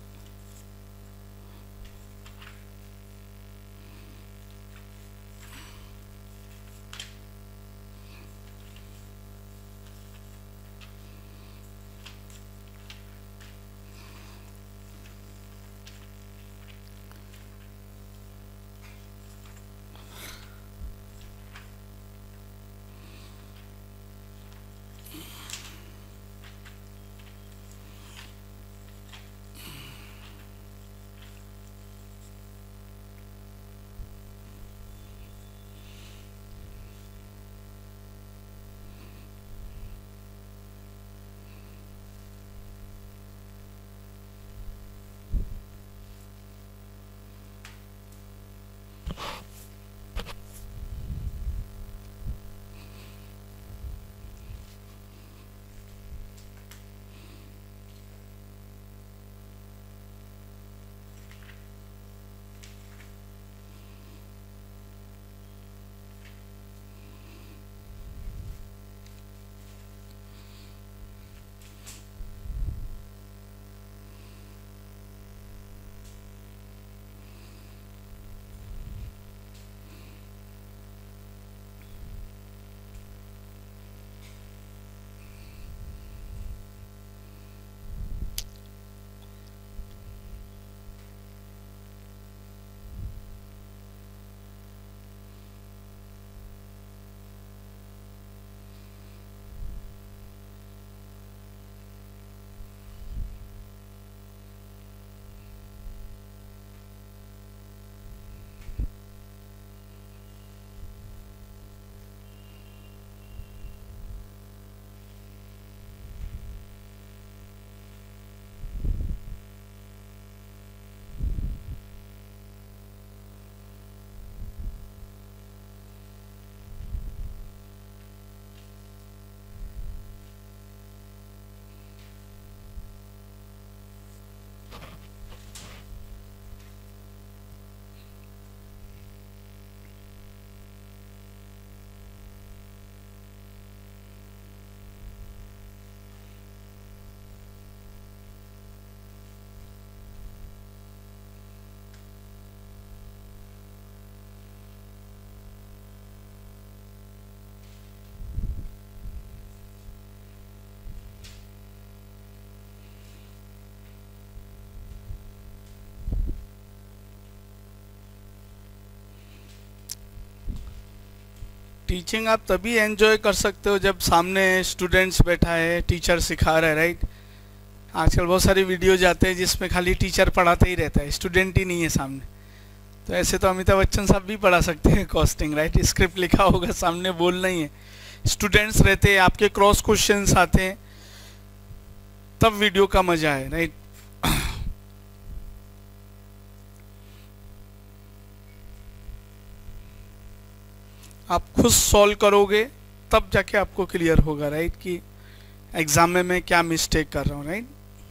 Teaching आप तभी enjoy कर सकते हो जब सामने स्टूडेंट्स बैठा है, टीचर सिखा रहा है, राइट। आजकल बहुत सारी वीडियो जाते हैं जिसमें खाली टीचर पढ़ाते ही रहता है, स्टूडेंट ही नहीं है सामने। तो ऐसे तो अमिताभ बच्चन साहब भी पढ़ा सकते हैं कॉस्टिंग, राइट। स्क्रिप्ट लिखा होगा, सामने बोलना ही है, स्टूडेंट्स रहते हैं, आपके क्रॉस क्वेश्चंस आते हैं, तब वीडियो का मजा है, राइट। आप खुद सॉल्व करोगे तब जाके आपको क्लियर होगा, राइट, कि एग्जाम में मैं क्या मिस्टेक कर रहा हूँ, राइट।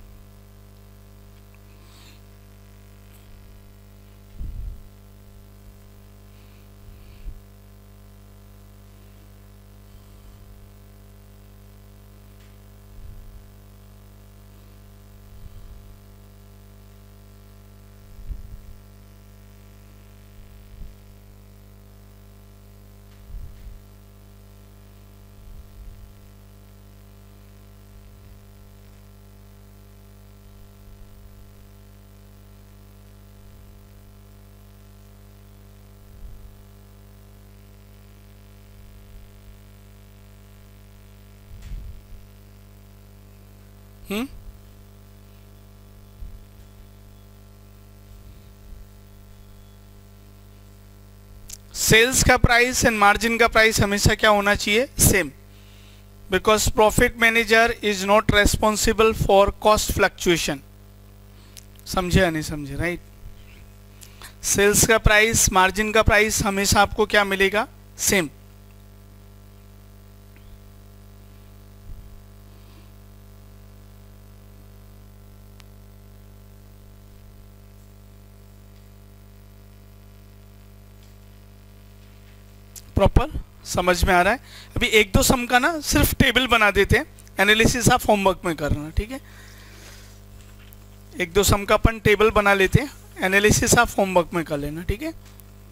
सेल्स का प्राइस एंड मार्जिन का प्राइस हमेशा क्या होना चाहिए, same, because profit manager is not responsible for cost fluctuation. समझे या नहीं समझे, राइट। सेल्स का प्राइस, मार्जिन का प्राइस हमेशा आपको क्या मिलेगा, सेम। प्रॉपर समझ में आ रहा है। अभी एक दो सम का ना सिर्फ टेबल बना देते हैं, एनालिसिस आप होमवर्क में करना, ठीक है। एक दो सम का अपन टेबल बना लेते हैं, एनालिसिस आप होमवर्क में कर लेना, ठीक है।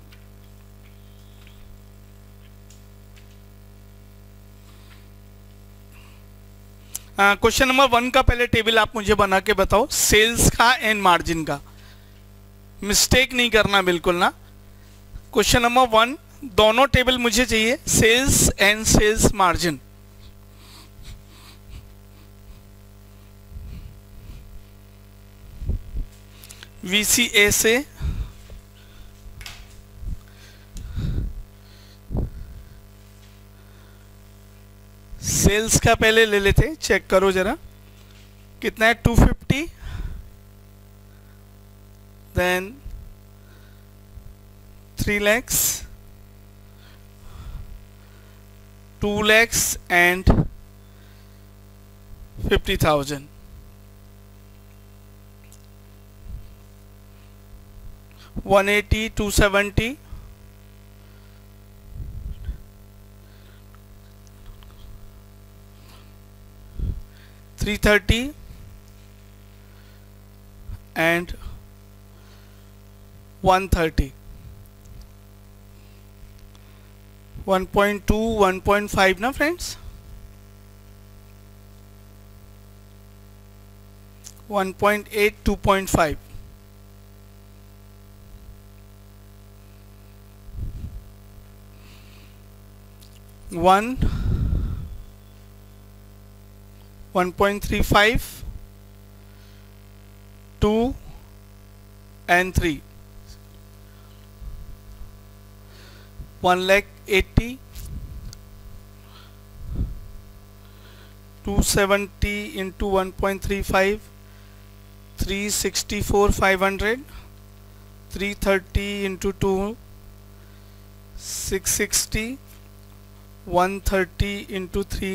क्वेश्चन नंबर 1 का पहले टेबल आप मुझे बना के बताओ, सेल्स का एंड मार्जिन का। मिस्टेक नहीं करना बिल्कुल ना। क्वेश्चन नंबर 1 दोनों टेबल मुझे चाहिए, sales and sales margin. VCA से सेल्स का पहले ले लेते, चेक करो जरा कितना है, 250, then 3 lakhs, 2 lakhs and 50,000. 180, 270, 330 and 130. 1.2, 1.5 ना friends, 1.8, 2.5, 1, 1.35, 2 and 3, 1,80,000, 270 into 1.35, 364,500, 330 into 2, 660, 130 into 3,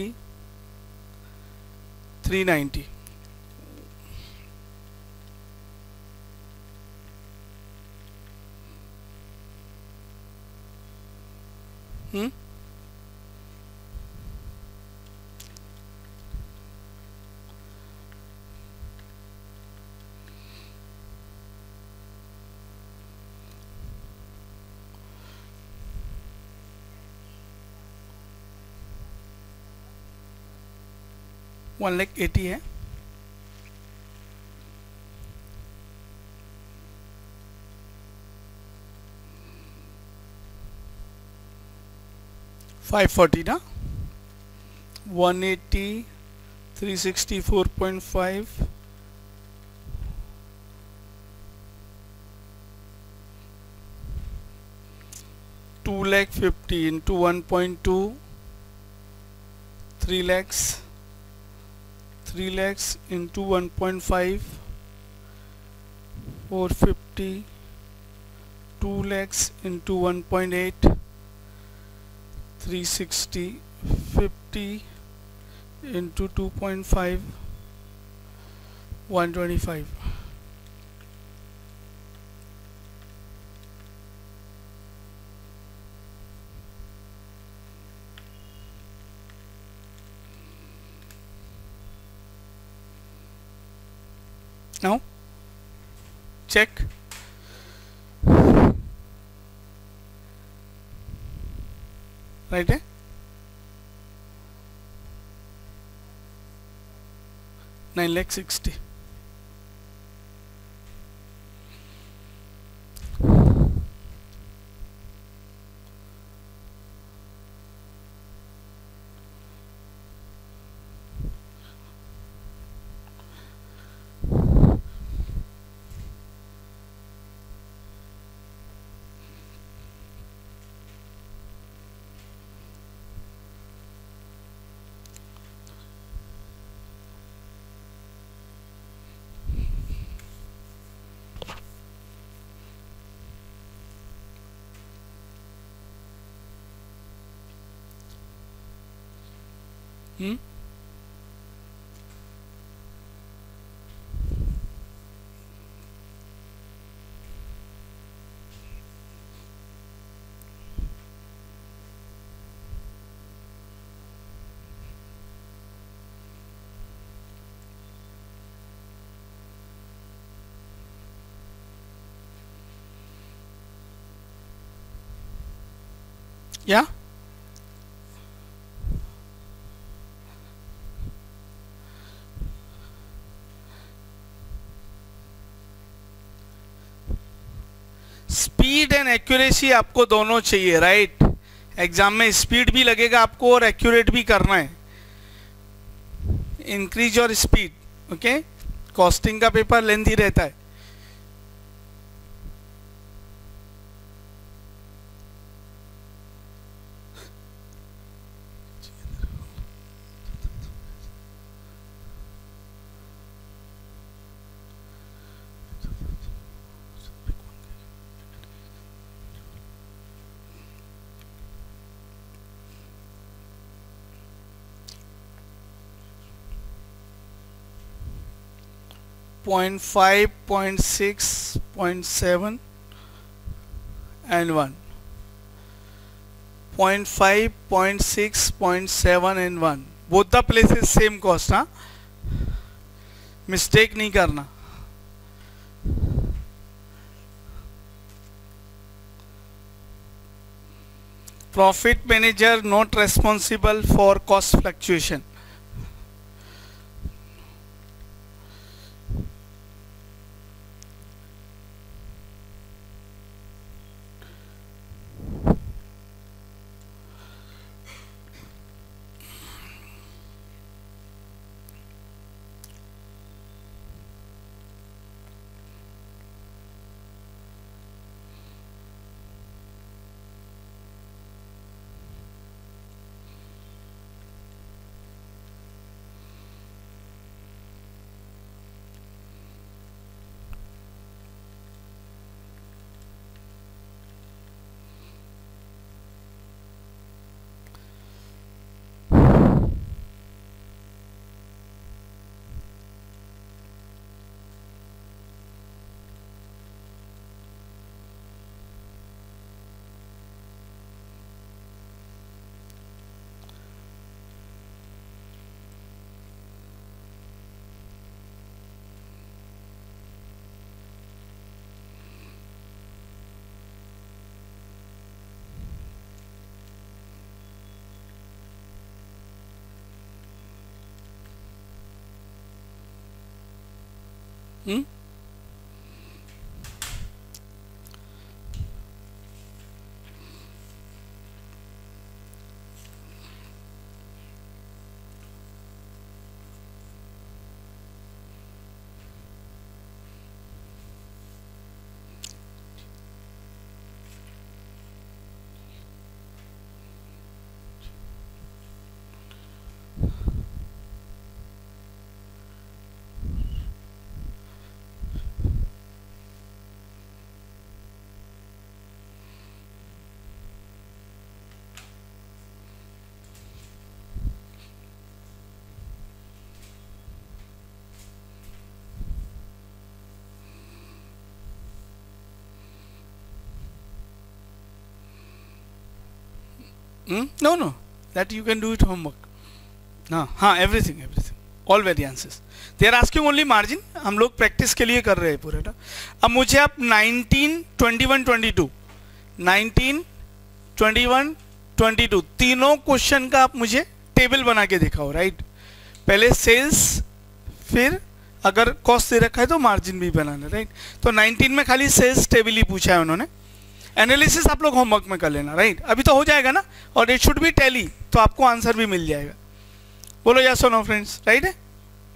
390. Hmm? One lakh 80 है, 540 ना 180 364.5 2 lakh 50 into 1.2 3 lakhs 3 lakhs into 1.5 450 2 lakhs into 1.8 360 50 into 2.5 125 now check right है 9 lakh 60 yeah speed and accuracy आपको दोनों चाहिए राइट एग्जाम में स्पीड भी लगेगा आपको और एक्यूरेट भी करना है increase your speed okay costing का पेपर लेंथी रहता है .5 .6 .7 and 1 .5 .6 .7 and 1 both the places same cost हाँ mistake नहीं करना profit manager not responsible for cost fluctuation No, no, that you can do it homework. हाँ, everything, all variances. They are asking only margin. हम लोग practice के लिए कर रहे हैं पूरे ना. अब मुझे आप 19, 21, 22, 19, 21, 22 तीनों क्वेश्चन का आप मुझे टेबल बना के दिखाओ, राइट. पहले सेल्स, फिर अगर कॉस्ट दे रखा है तो मार्जिन भी बनाना, राइट. तो 19 में खाली सेल्स टेबल ही पूछा है उन्होंने. एनालिसिस आप लोग होमवर्क में कर लेना, राइट. अभी तो हो जाएगा ना, और इट शुड बी टैली, तो आपको आंसर भी मिल जाएगा. बोलो यस और नो फ्रेंड्स, राइट है.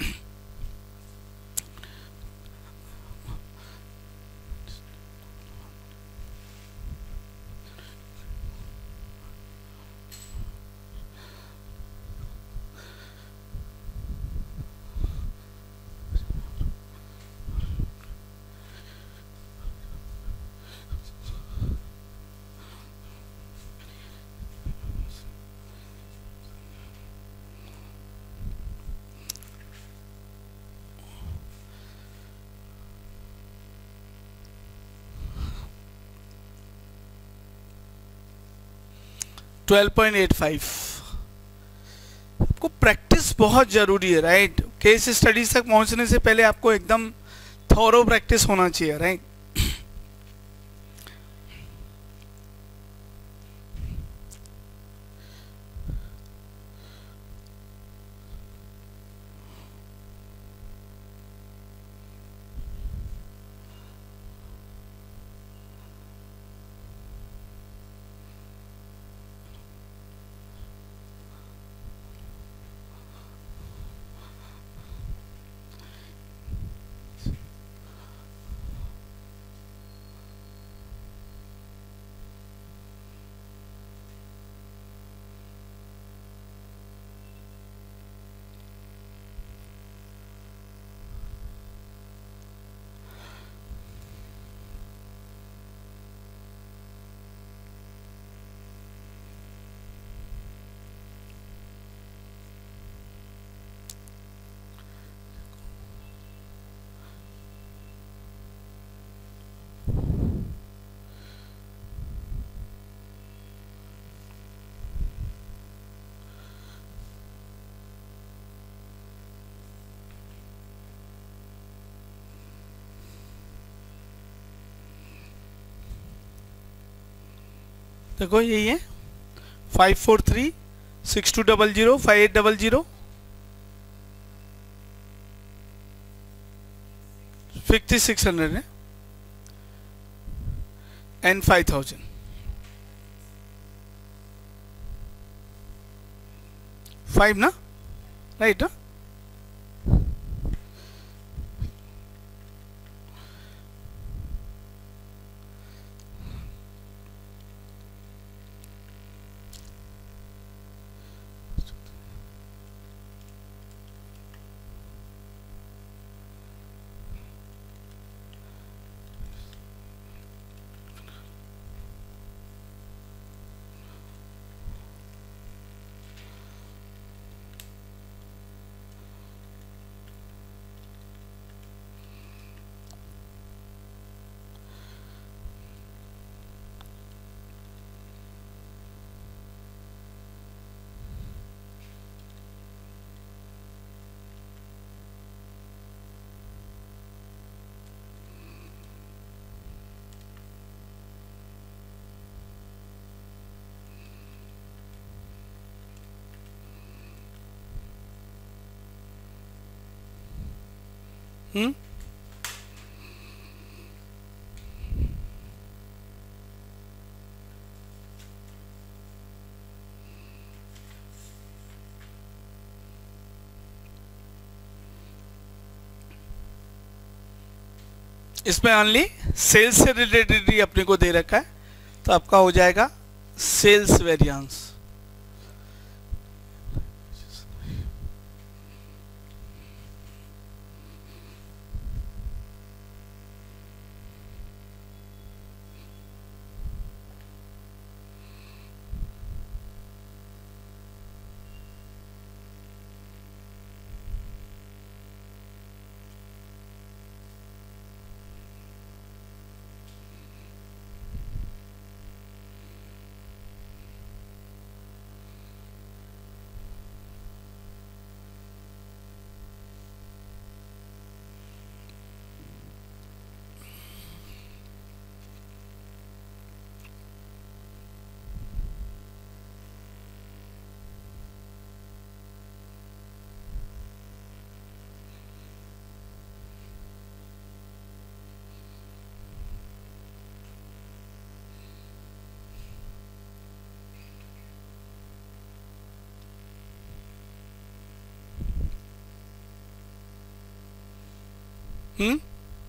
आपको प्रैक्टिस बहुत जरूरी है, राइट. केस स्टडीज तक पहुंचने से पहले आपको एकदम थॉरो प्रैक्टिस होना चाहिए, राइट. देखो यही है 543620 5800 5600 है एंड 5000, फाइव ना, राइट ना. इसमें ओनली सेल्स से रिलेटेड ही अपने को दे रखा है, तो आपका हो जाएगा सेल्स वेरिएंस. हम्म,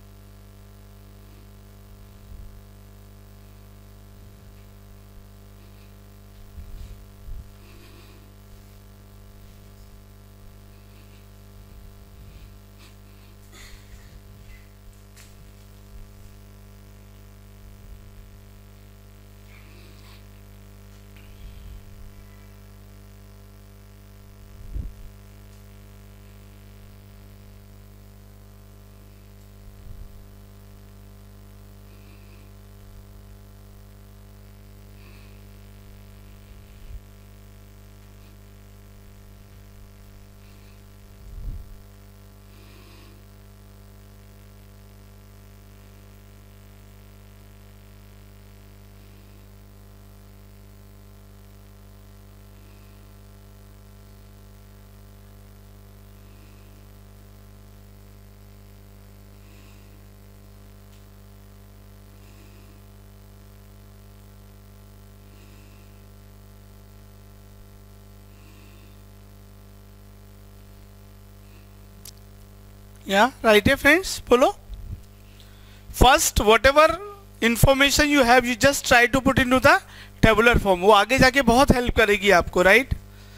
या राइट है फ्रेंड्स, बोलो। First whatever information you have you just try to put into the tabular form, वो आगे जाके बहुत हेल्प करेगी आपको, राइट।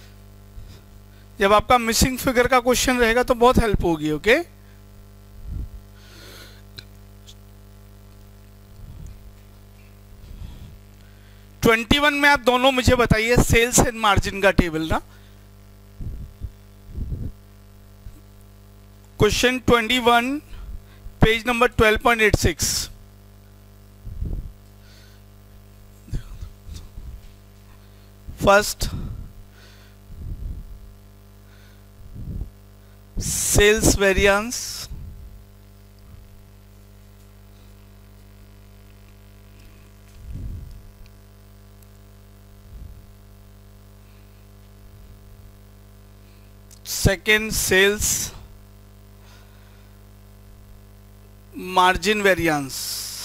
जब आपका मिसिंग फिगर का क्वेश्चन रहेगा तो बहुत हेल्प होगी, ओके। ट्वेंटी वन में आप दोनों मुझे बताइए सेल्स एंड मार्जिन का टेबल ना। Question 21 page number 12.86। First sales variance, second sales margin variance,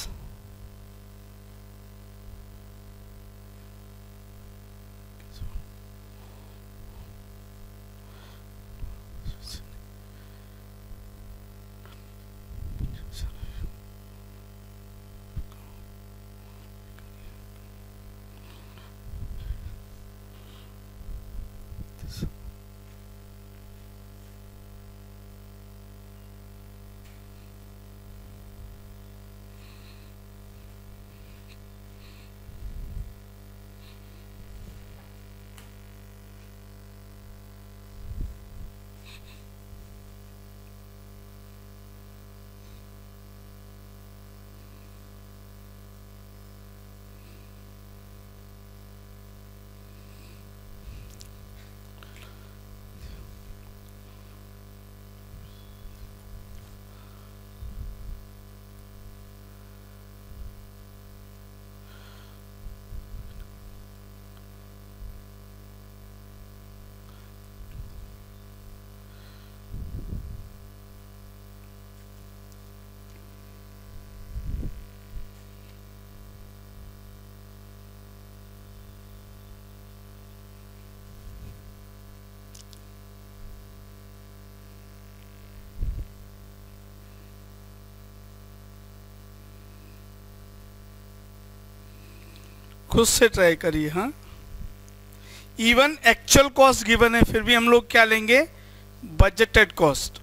खुद से ट्राई करिए। हाँ, इवन एक्चुअल कॉस्ट गिवन है फिर भी हम लोग क्या लेंगे, बजटेड कॉस्ट।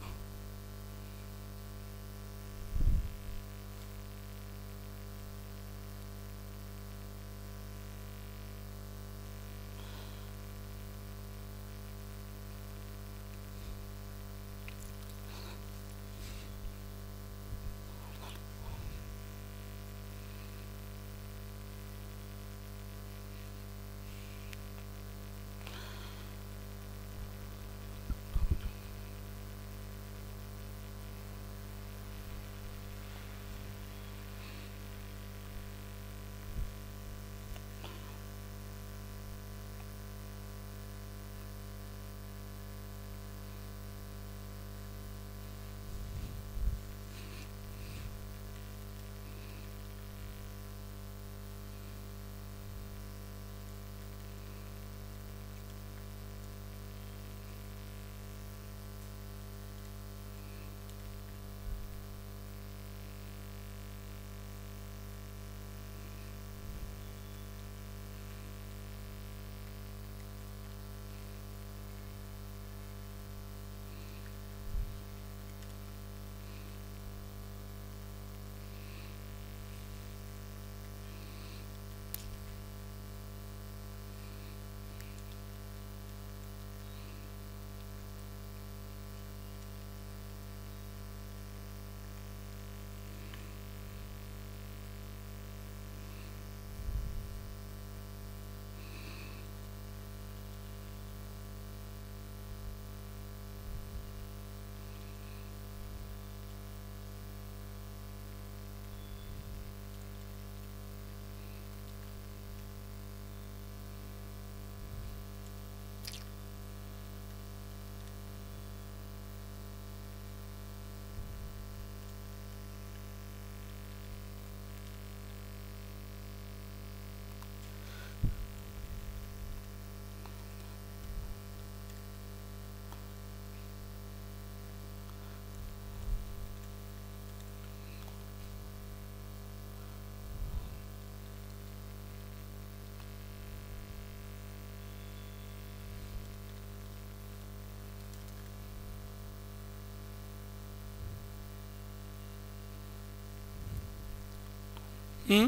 हम्म,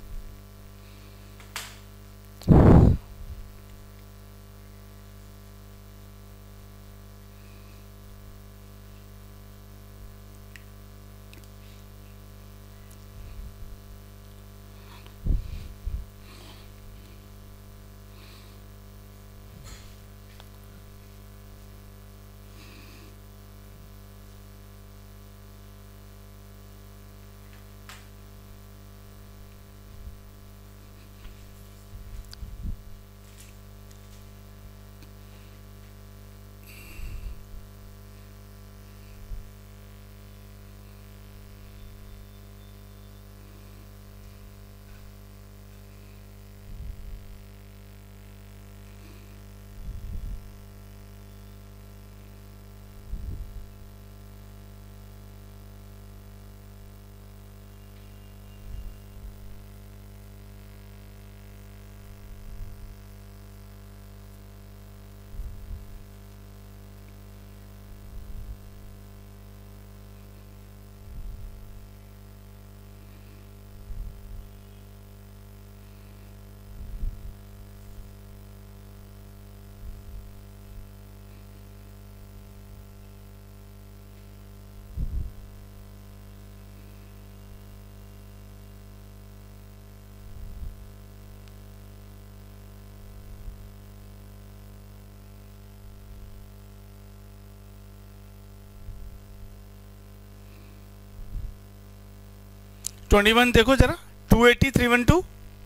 21 देखो जरा, 280 312,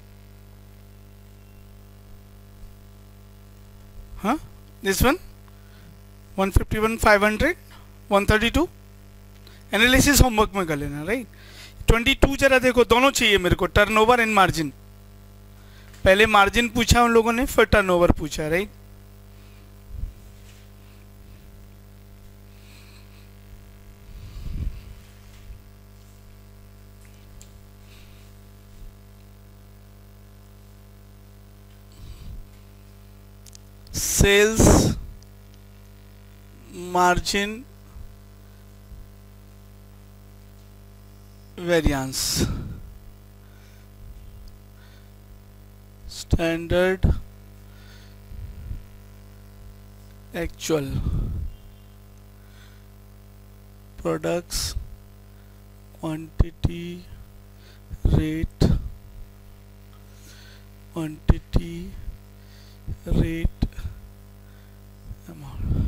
हाँ, दिस वन 151 500 132, एनालिसिस होमवर्क में कर लेना, राइट। 22 जरा देखो, दोनों चाहिए मेरे को, टर्नओवर एंड मार्जिन। पहले मार्जिन पूछा उन लोगों ने, फिर टर्नओवर पूछा, right. Sales margin variance, standard actual, products, quantity rate, quantity rate amount.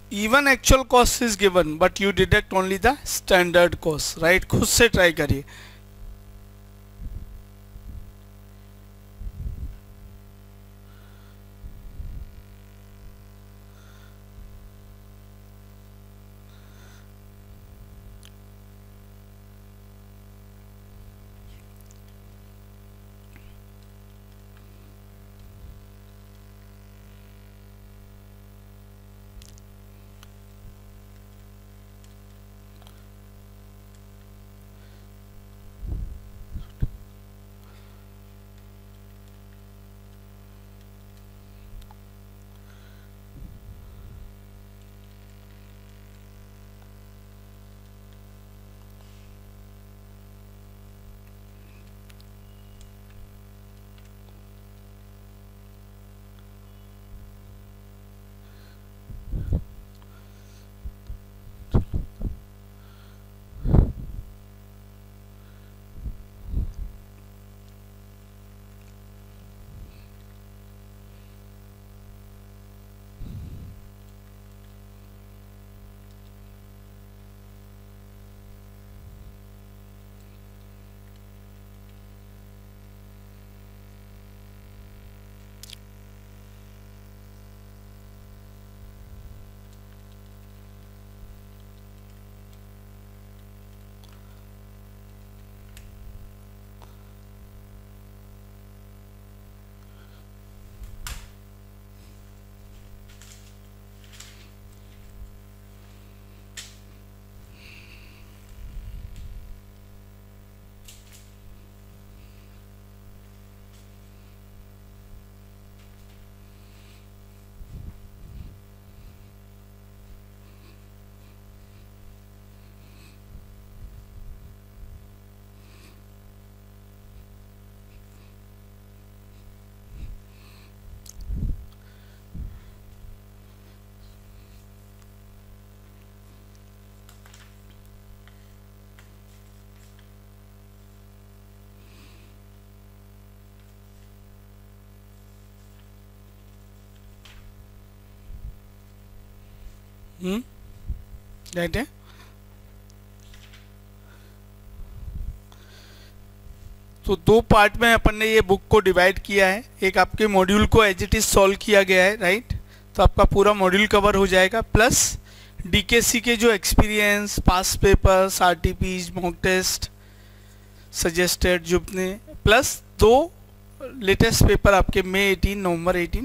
Even actual cost is given but you deduct only the standard cost, right? खुद से ट्राई करिए. राइट है. तो दो पार्ट में अपन ने ये बुक को डिवाइड किया है. एक आपके मॉड्यूल को एज इट इज सॉल्व किया गया है, राइट? तो आपका पूरा मॉड्यूल कवर हो जाएगा, प्लस डीकेसी के जो experience, past papers, RTPs, mock test, suggested जो अपने, प्लस दो लेटेस्ट पेपर आपके मई 18, नवंबर 18.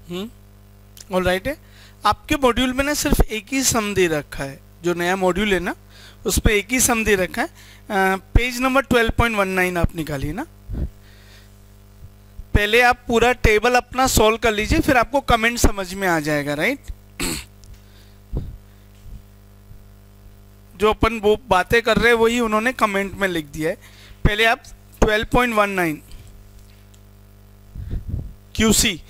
ऑल राइट है। आपके मॉड्यूल में ना सिर्फ एक ही सम दे रखा है, जो नया मॉड्यूल है ना उसमें एक ही सम दे रखा है। पेज नंबर 12.19 आप निकालिए ना। पहले आप पूरा टेबल अपना सॉल्व कर लीजिए, फिर आपको कमेंट समझ में आ जाएगा, राइट। जो अपन वो बातें कर रहे हैं वही उन्होंने कमेंट में लिख दिया है। पहले आप 12.19 QC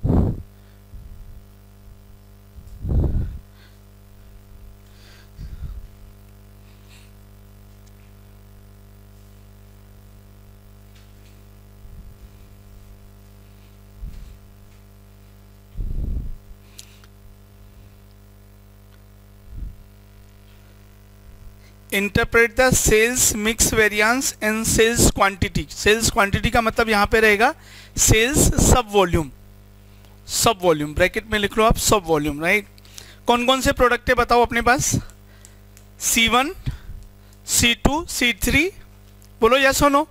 interpret the sales mix variance and sales quantity. Sales quantity का मतलब यहाँ पे रहेगा सेल्स सब वॉल्यूम। सब वॉल्यूम ब्रैकेट में लिख लो आप, सब वॉल्यूम, राइट। कौन कौन से प्रोडक्ट है बताओ अपने पास? C1, C2, C3, बोलो यस और नो।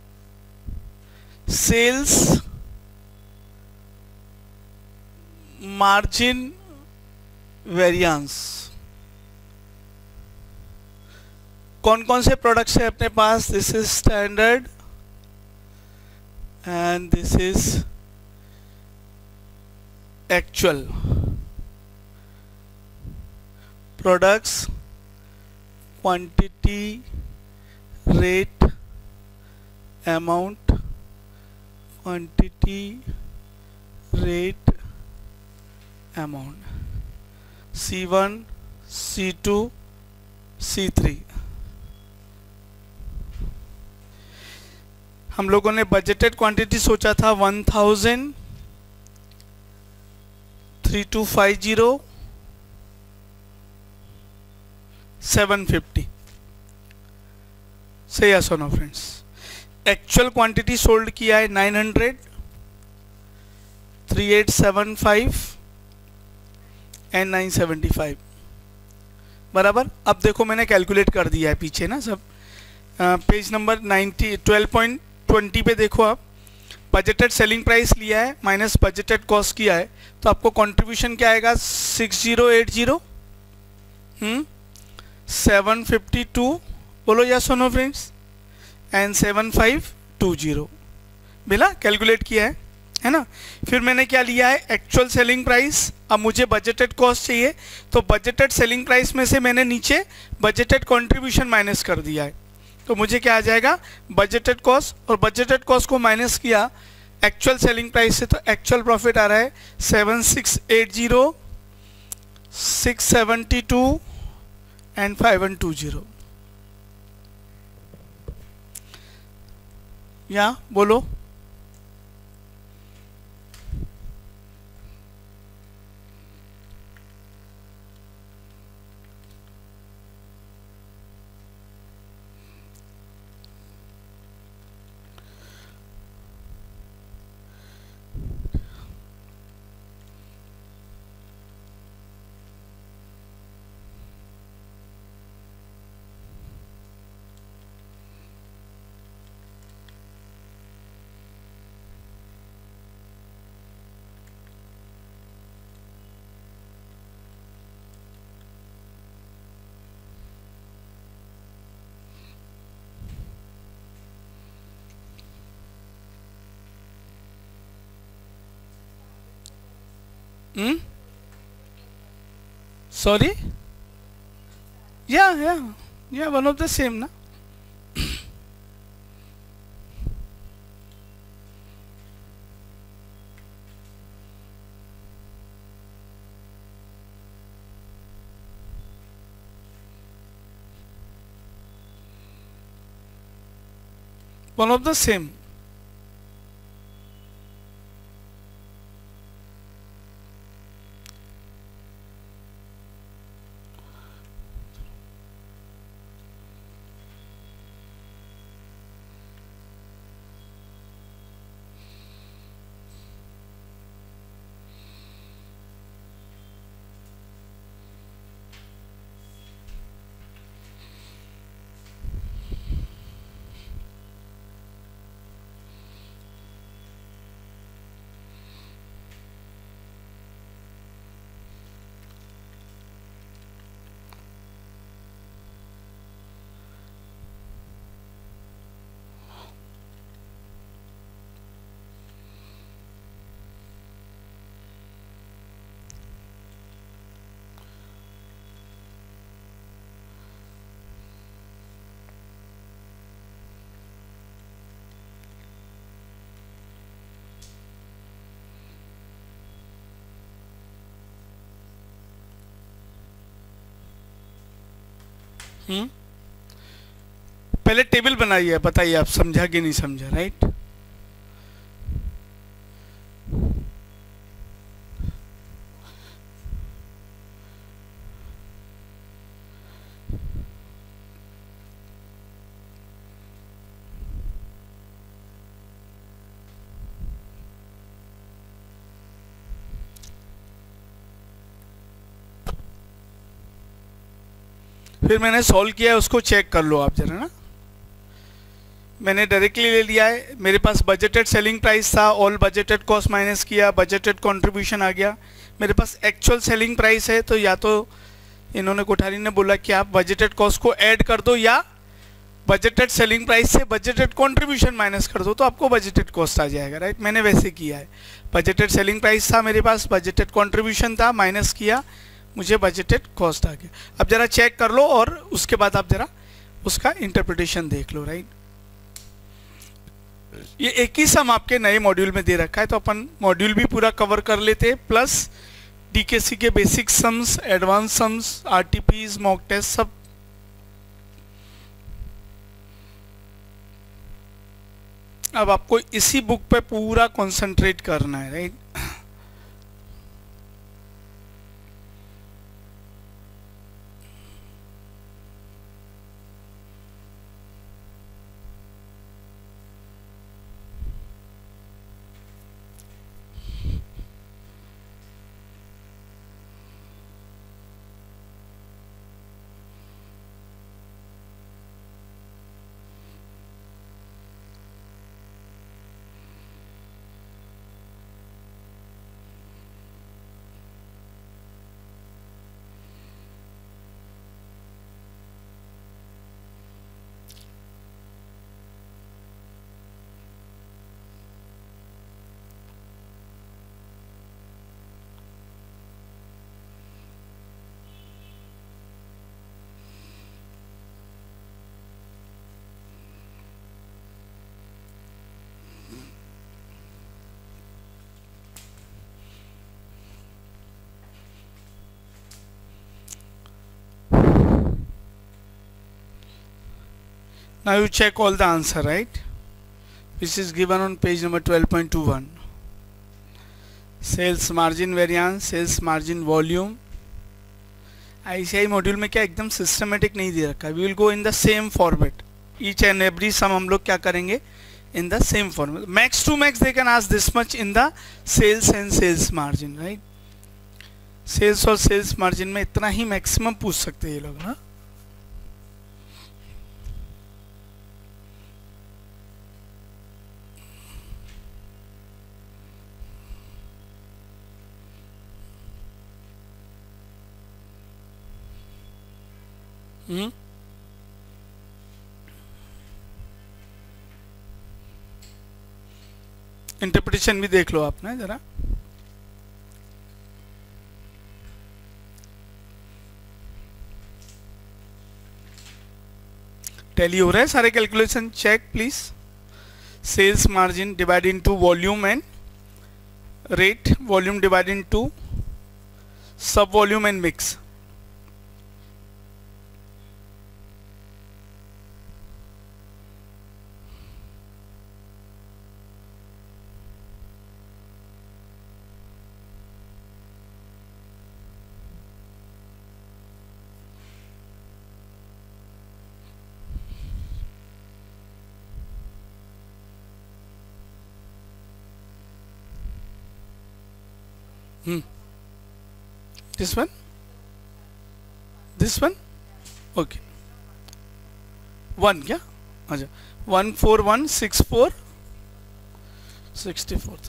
सेल्स मार्जिन वेरिएंस, कौन कौन से प्रोडक्ट्स है अपने पास? This is standard and this is actual products, quantity, rate, amount, quantity, rate, amount, C1, C2, C3। हम लोगों ने बजटेड क्वांटिटी सोचा था 1000, 3250, 750। से यस और no friends. Actual quantity sold किया है 900, 3875 एंड 975, बराबर। अब देखो मैंने कैलकुलेट कर दिया है पीछे ना सब। पेज नंबर 12.20 पे देखो आप, बजटेड सेलिंग प्राइस लिया है माइनस बजटेड कॉस्ट किया है, तो आपको कंट्रीब्यूशन क्या आएगा? 6080, 752, बोलो यस और नो फ्रेंड्स, एंड 7520। बिला कैलकुलेट किया है ना। फिर मैंने क्या लिया है? Actual selling price. अब मुझे बजटेड कॉस्ट चाहिए, तो बजटेड सेलिंग प्राइस में से मैंने नीचे बजटेड कंट्रीब्यूशन माइनस कर दिया है, तो मुझे क्या आ जाएगा? बजटेड कॉस्ट, और बजटेड कॉस्ट को माइनस किया एक्चुअल सेलिंग प्राइस से, तो एक्चुअल प्रॉफिट आ रहा है 7680, 672 एंड 5120। या बोलो। Sorry? Yeah, one of the same na. One of the same. पहले टेबल बनाइए, बताइए आप समझा कि नहीं समझा, राइट। फिर मैंने सॉल्व किया है, उसको चेक कर लो आप जरा ना। मैंने डायरेक्टली ले लिया है, मेरे पास बजटेड सेलिंग प्राइस था, ऑल बजटेड कॉस्ट माइनस किया, बजटेड कंट्रीब्यूशन आ गया। मेरे पास एक्चुअल सेलिंग प्राइस है, तो या तो इन्होंने कोठारी ने बोला कि आप बजटेड कॉस्ट को ऐड कर दो या बजटेड सेलिंग प्राइस से बजटेड कंट्रीब्यूशन माइनस कर दो, तो आपको बजटेड कॉस्ट आ जाएगा, राइट। मैंने वैसे किया है, बजटेड सेलिंग प्राइस था मेरे पास, बजटेड कंट्रीब्यूशन था, माइनस किया, मुझे बजटेड कॉस्ट आ गया। अब जरा चेक कर लो और उसके बाद आप जरा उसका इंटरप्रिटेशन देख लो, राइट। ये एक ही सम आपके नए मॉड्यूल में दे रखा है, तो अपन मॉड्यूल भी पूरा कवर कर लेते हैं, प्लस डीकेसी के basic sums, advance sums, RTPs, mock test सब। अब आपको इसी बुक पे पूरा कंसंट्रेट करना है, right. Now you check all the answer, right, which is given on page number 12.21. Sales margin variance, sales margin volume. ICI module में क्या एकदम सिस्टमेटिक नहीं दे रखा है। We will go in the same format, each and every sum हम लोग क्या करेंगे in the same format. Max to max they can ask this much in the sales and sales margin, right. Sales और sales margin में इतना ही maximum पूछ सकते हैं ये लोग ना। इंटरप्रिटेशन भी देख लो आपने जरा। टैली हो रहा है सारे calculation, check please. Sales margin divide into volume and rate, volume divide into sub volume and mix. This one, this one, okay. 1 क्या, अच्छा 14164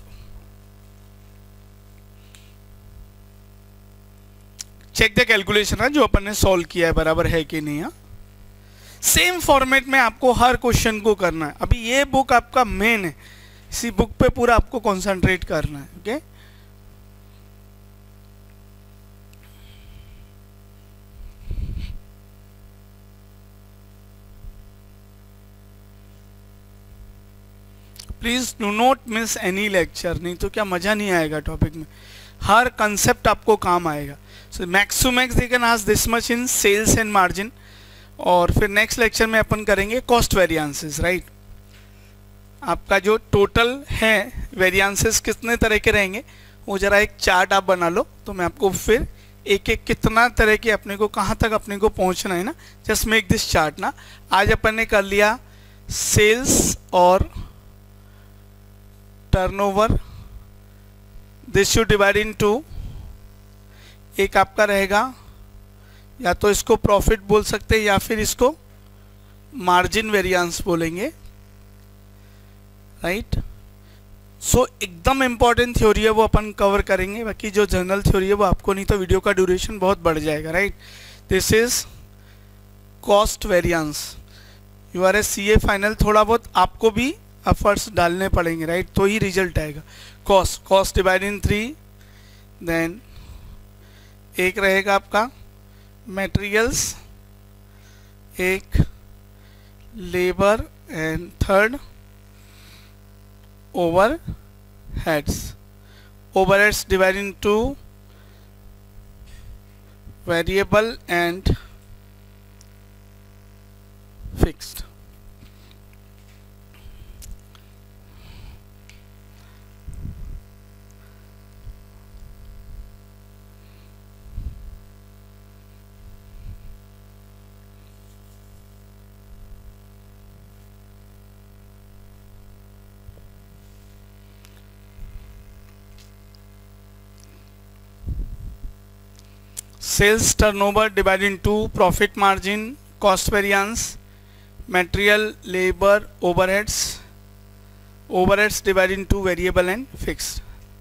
चेक द कैलकुलेशन है जो अपन ने सॉल्व किया है बराबर है कि नहीं। सेम फॉर्मेट में आपको हर क्वेश्चन को करना है। अभी ये बुक आपका मेन है, इसी बुक पे पूरा आपको कंसंट्रेट करना है, okay. Please do not miss any lecture, नहीं तो क्या मजा नहीं आएगा टॉपिक में। हर कंसेप्ट आपको काम आएगा। So max to max they can ask this much in sales and margin, और फिर नेक्स्ट लेक्चर में अपन करेंगे कॉस्ट वेरिएंसेस, राइट। आपका जो टोटल है वेरिएंसेस कितने तरह के रहेंगे वो जरा एक चार्ट आप बना लो, तो मैं आपको फिर एक एक कितना तरह के अपने को कहाँ तक अपने को पहुँचना है ना, जस्ट मेक दिस चार्ट ना। आज अपन ने कर लिया सेल्स और turnover, this should divide in two, एक आपका रहेगा या तो इसको प्रॉफिट बोल सकते हैं या फिर इसको मार्जिन वेरिएंस बोलेंगे, राइट। सो एकदम इंपॉर्टेंट थ्योरी है वो अपन कवर करेंगे, बाकी जो जनरल थ्योरी है वो आपको नहीं तो वीडियो का ड्यूरेशन बहुत बढ़ जाएगा, right. This is cost variance. You are a CA final, थोड़ा बहुत आपको भी एफर्ट्स डालने पड़ेंगे, राइट, तो ही रिजल्ट आएगा। कॉस्ट डिवाइड इन 3, देन एक रहेगा आपका मटेरियल्स, एक labour and third overheads. Overheads divided into variable and fixed. Sales turnover divided into profit margin, cost variance, material, labor, overheads divided into variable and fixed.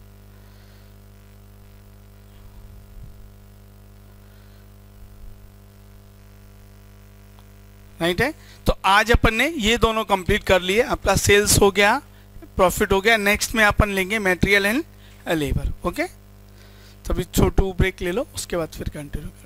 Right है, तो आज अपन ने ये दोनों कंप्लीट कर लिए। आपका सेल्स हो गया, प्रॉफिट हो गया। नेक्स्ट में अपन लेंगे मटेरियल एंड लेबर। ओके, तभी छोटू ब्रेक ले लो, उसके बाद फिर कंटिन्यू।